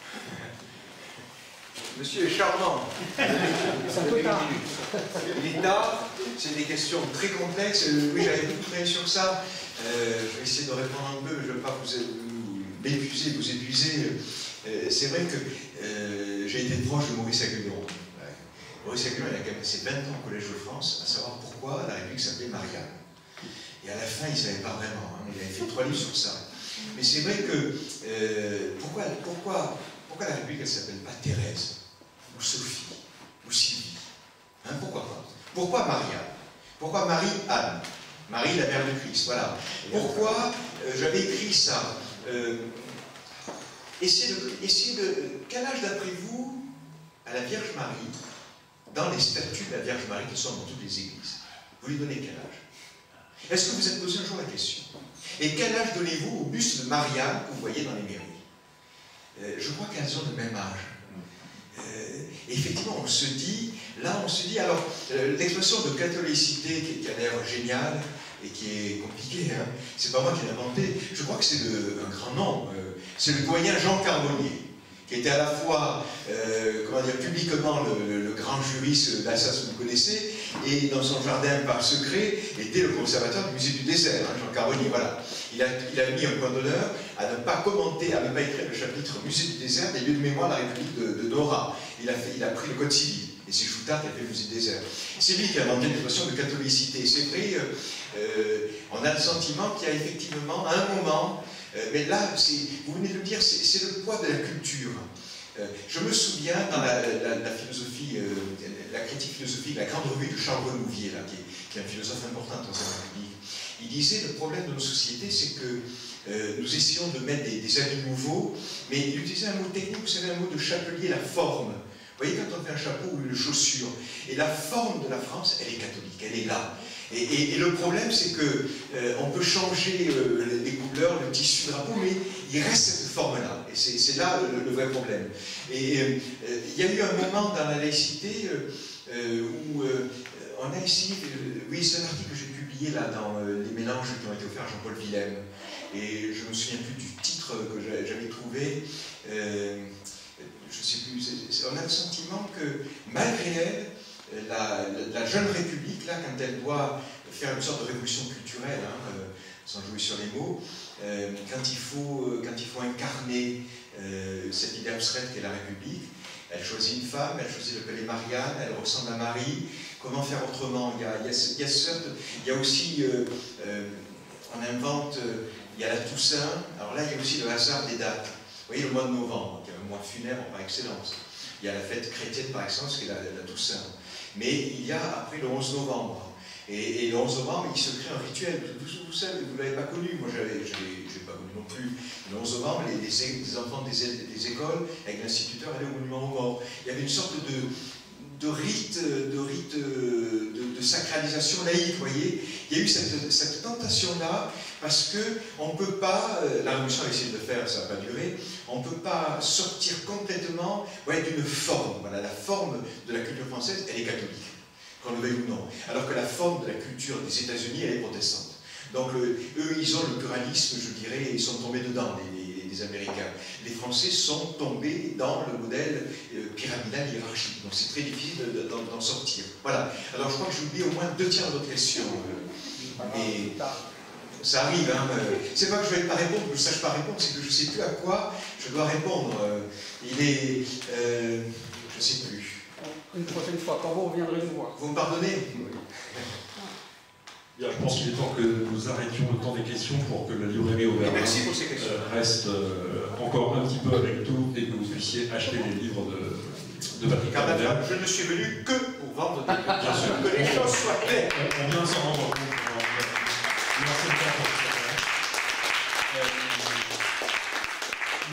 Monsieur est charmant. C'est un peu tard. L'État, c'est des questions très complexes. Oui, j'avais beaucoup travaillé sur ça. Je vais essayer de répondre un peu, je ne veux pas vous épuiser. C'est vrai que j'ai été proche de Maurice Aguillon. Maurice Aguillon, il a quand même passé 20 ans au Collège de France à savoir pourquoi la République s'appelait Marianne. Et à la fin, il ne savait pas vraiment. Il avait fait 3 livres sur ça. Mais c'est vrai que pourquoi la République elle ne s'appelle pas Thérèse, ou Sophie, ou Sylvie, pourquoi pas? Pourquoi Marianne? Pourquoi Marie-Anne? Marie, la mère de Christ, voilà. Pourquoi j'avais écrit ça? Quel âge d'après vous à la Vierge Marie, dans les statues de la Vierge Marie qui sont dans toutes les églises? Vous lui donnez quel âge? Est-ce que vous êtes posé un jour la question? Et quel âge donnez-vous au buste de Marianne que vous voyez dans les mairies? Je crois qu'elles ont le même âge. Et effectivement, on se dit, alors, l'expression de catholicité qui a l'air géniale et qui est compliquée, hein, c'est pas moi qui l'ai inventé, je crois que c'est un grand nom, c'est le doyen Jean Carbonnier, qui était à la fois, publiquement le grand juriste d'Alsace que vous connaissez, et dans son jardin par secret, était le conservateur du musée du désert, hein, Jean Carbonnier, voilà. Il a mis un point d'honneur à ne pas commenter, à ne pas écrire le chapitre musée du désert des lieux de mémoire de la République de Nora. Il a pris le code civil, et c'est Choutard qui a fait le musée du désert. C'est lui qui a inventé l'expression de catholicité. C'est vrai, on a le sentiment qu'il y a effectivement un moment, mais là, vous venez de le dire, c'est le poids de la culture. Je me souviens dans la philosophie, la critique philosophique, la grande revue de Charles Renouvier, là, qui est un philosophe important dans la République, il disait le problème de nos sociétés, c'est que nous essayons de mettre des habits nouveaux, mais il utilisait un mot technique, vous savez, un mot de chapelier, la forme. Vous voyez, quand on fait un chapeau ou une chaussure, et la forme de la France, elle est catholique, elle est là. Et le problème, c'est que on peut changer les couleurs, le tissu de drapeau, mais il reste cette forme-là. Et c'est là le vrai problème. Et il y a eu un moment dans la laïcité où on a essayé, oui, c'est un article que j'ai publié là dans les mélanges qui ont été offerts à Jean-Paul Villem. Et je ne me souviens plus du titre que j'avais trouvé. Je ne sais plus. On a le sentiment que malgré elle, la jeune République, là, quand elle doit faire une sorte de révolution culturelle, hein, sans jouer sur les mots, quand il faut incarner cette idée abstraite qu'est la République, elle choisit une femme, elle choisit de l'appeler Marianne, elle ressemble à Marie. Comment faire autrement? Il y a aussi on invente, il y a la Toussaint, alors là il y a aussi le hasard des dates. Vous voyez le mois de novembre, qui est un mois funèbre par excellence. Il y a la fête chrétienne par excellence, qui est la Toussaint. Mais il y a après le 11 novembre. Et le 11 novembre, il se crée un rituel. Vous savez, vous ne l'avez pas connu, moi je ne l'ai pas connu non plus. Le 11 novembre, les enfants des écoles, avec l'instituteur, allaient au monument aux morts. Il y avait une sorte de rite de sacralisation laïque, vous voyez. Il y a eu cette tentation-là, parce qu'on ne peut pas, la Révolution a essayé de le faire, ça n'a pas duré, on ne peut pas sortir complètement d'une forme. Voilà, la forme de la culture française, elle est catholique, qu'on le veuille ou non. Alors que la forme de la culture des États-Unis, elle est protestante. Donc eux, ils ont le pluralisme, je dirais, ils sont tombés dedans, les Américains. Les Français sont tombés dans le modèle pyramidal hiérarchique. Donc c'est très difficile d'en sortir. Voilà. Alors je crois que j'ai oublié au moins 2 tiers de votre question. Mais ça arrive, hein. C'est pas que je ne vais pas répondre, que je ne sache pas répondre, c'est que je ne sais plus à quoi je dois répondre. Je ne sais plus. Une prochaine fois, quand vous reviendrez nous voir. Vous me pardonnez? Bien, je pense qu'il est temps que nous arrêtions le temps des questions pour que la librairie Auvergne merci pour ces questions. Reste encore un petit peu avec tout et que vous puissiez acheter les livres de Patrick Cardinal. Je ne suis venu que pour vendre des livres. Bien sûr. Que les choses soient claires. On vient s'en rendre compte.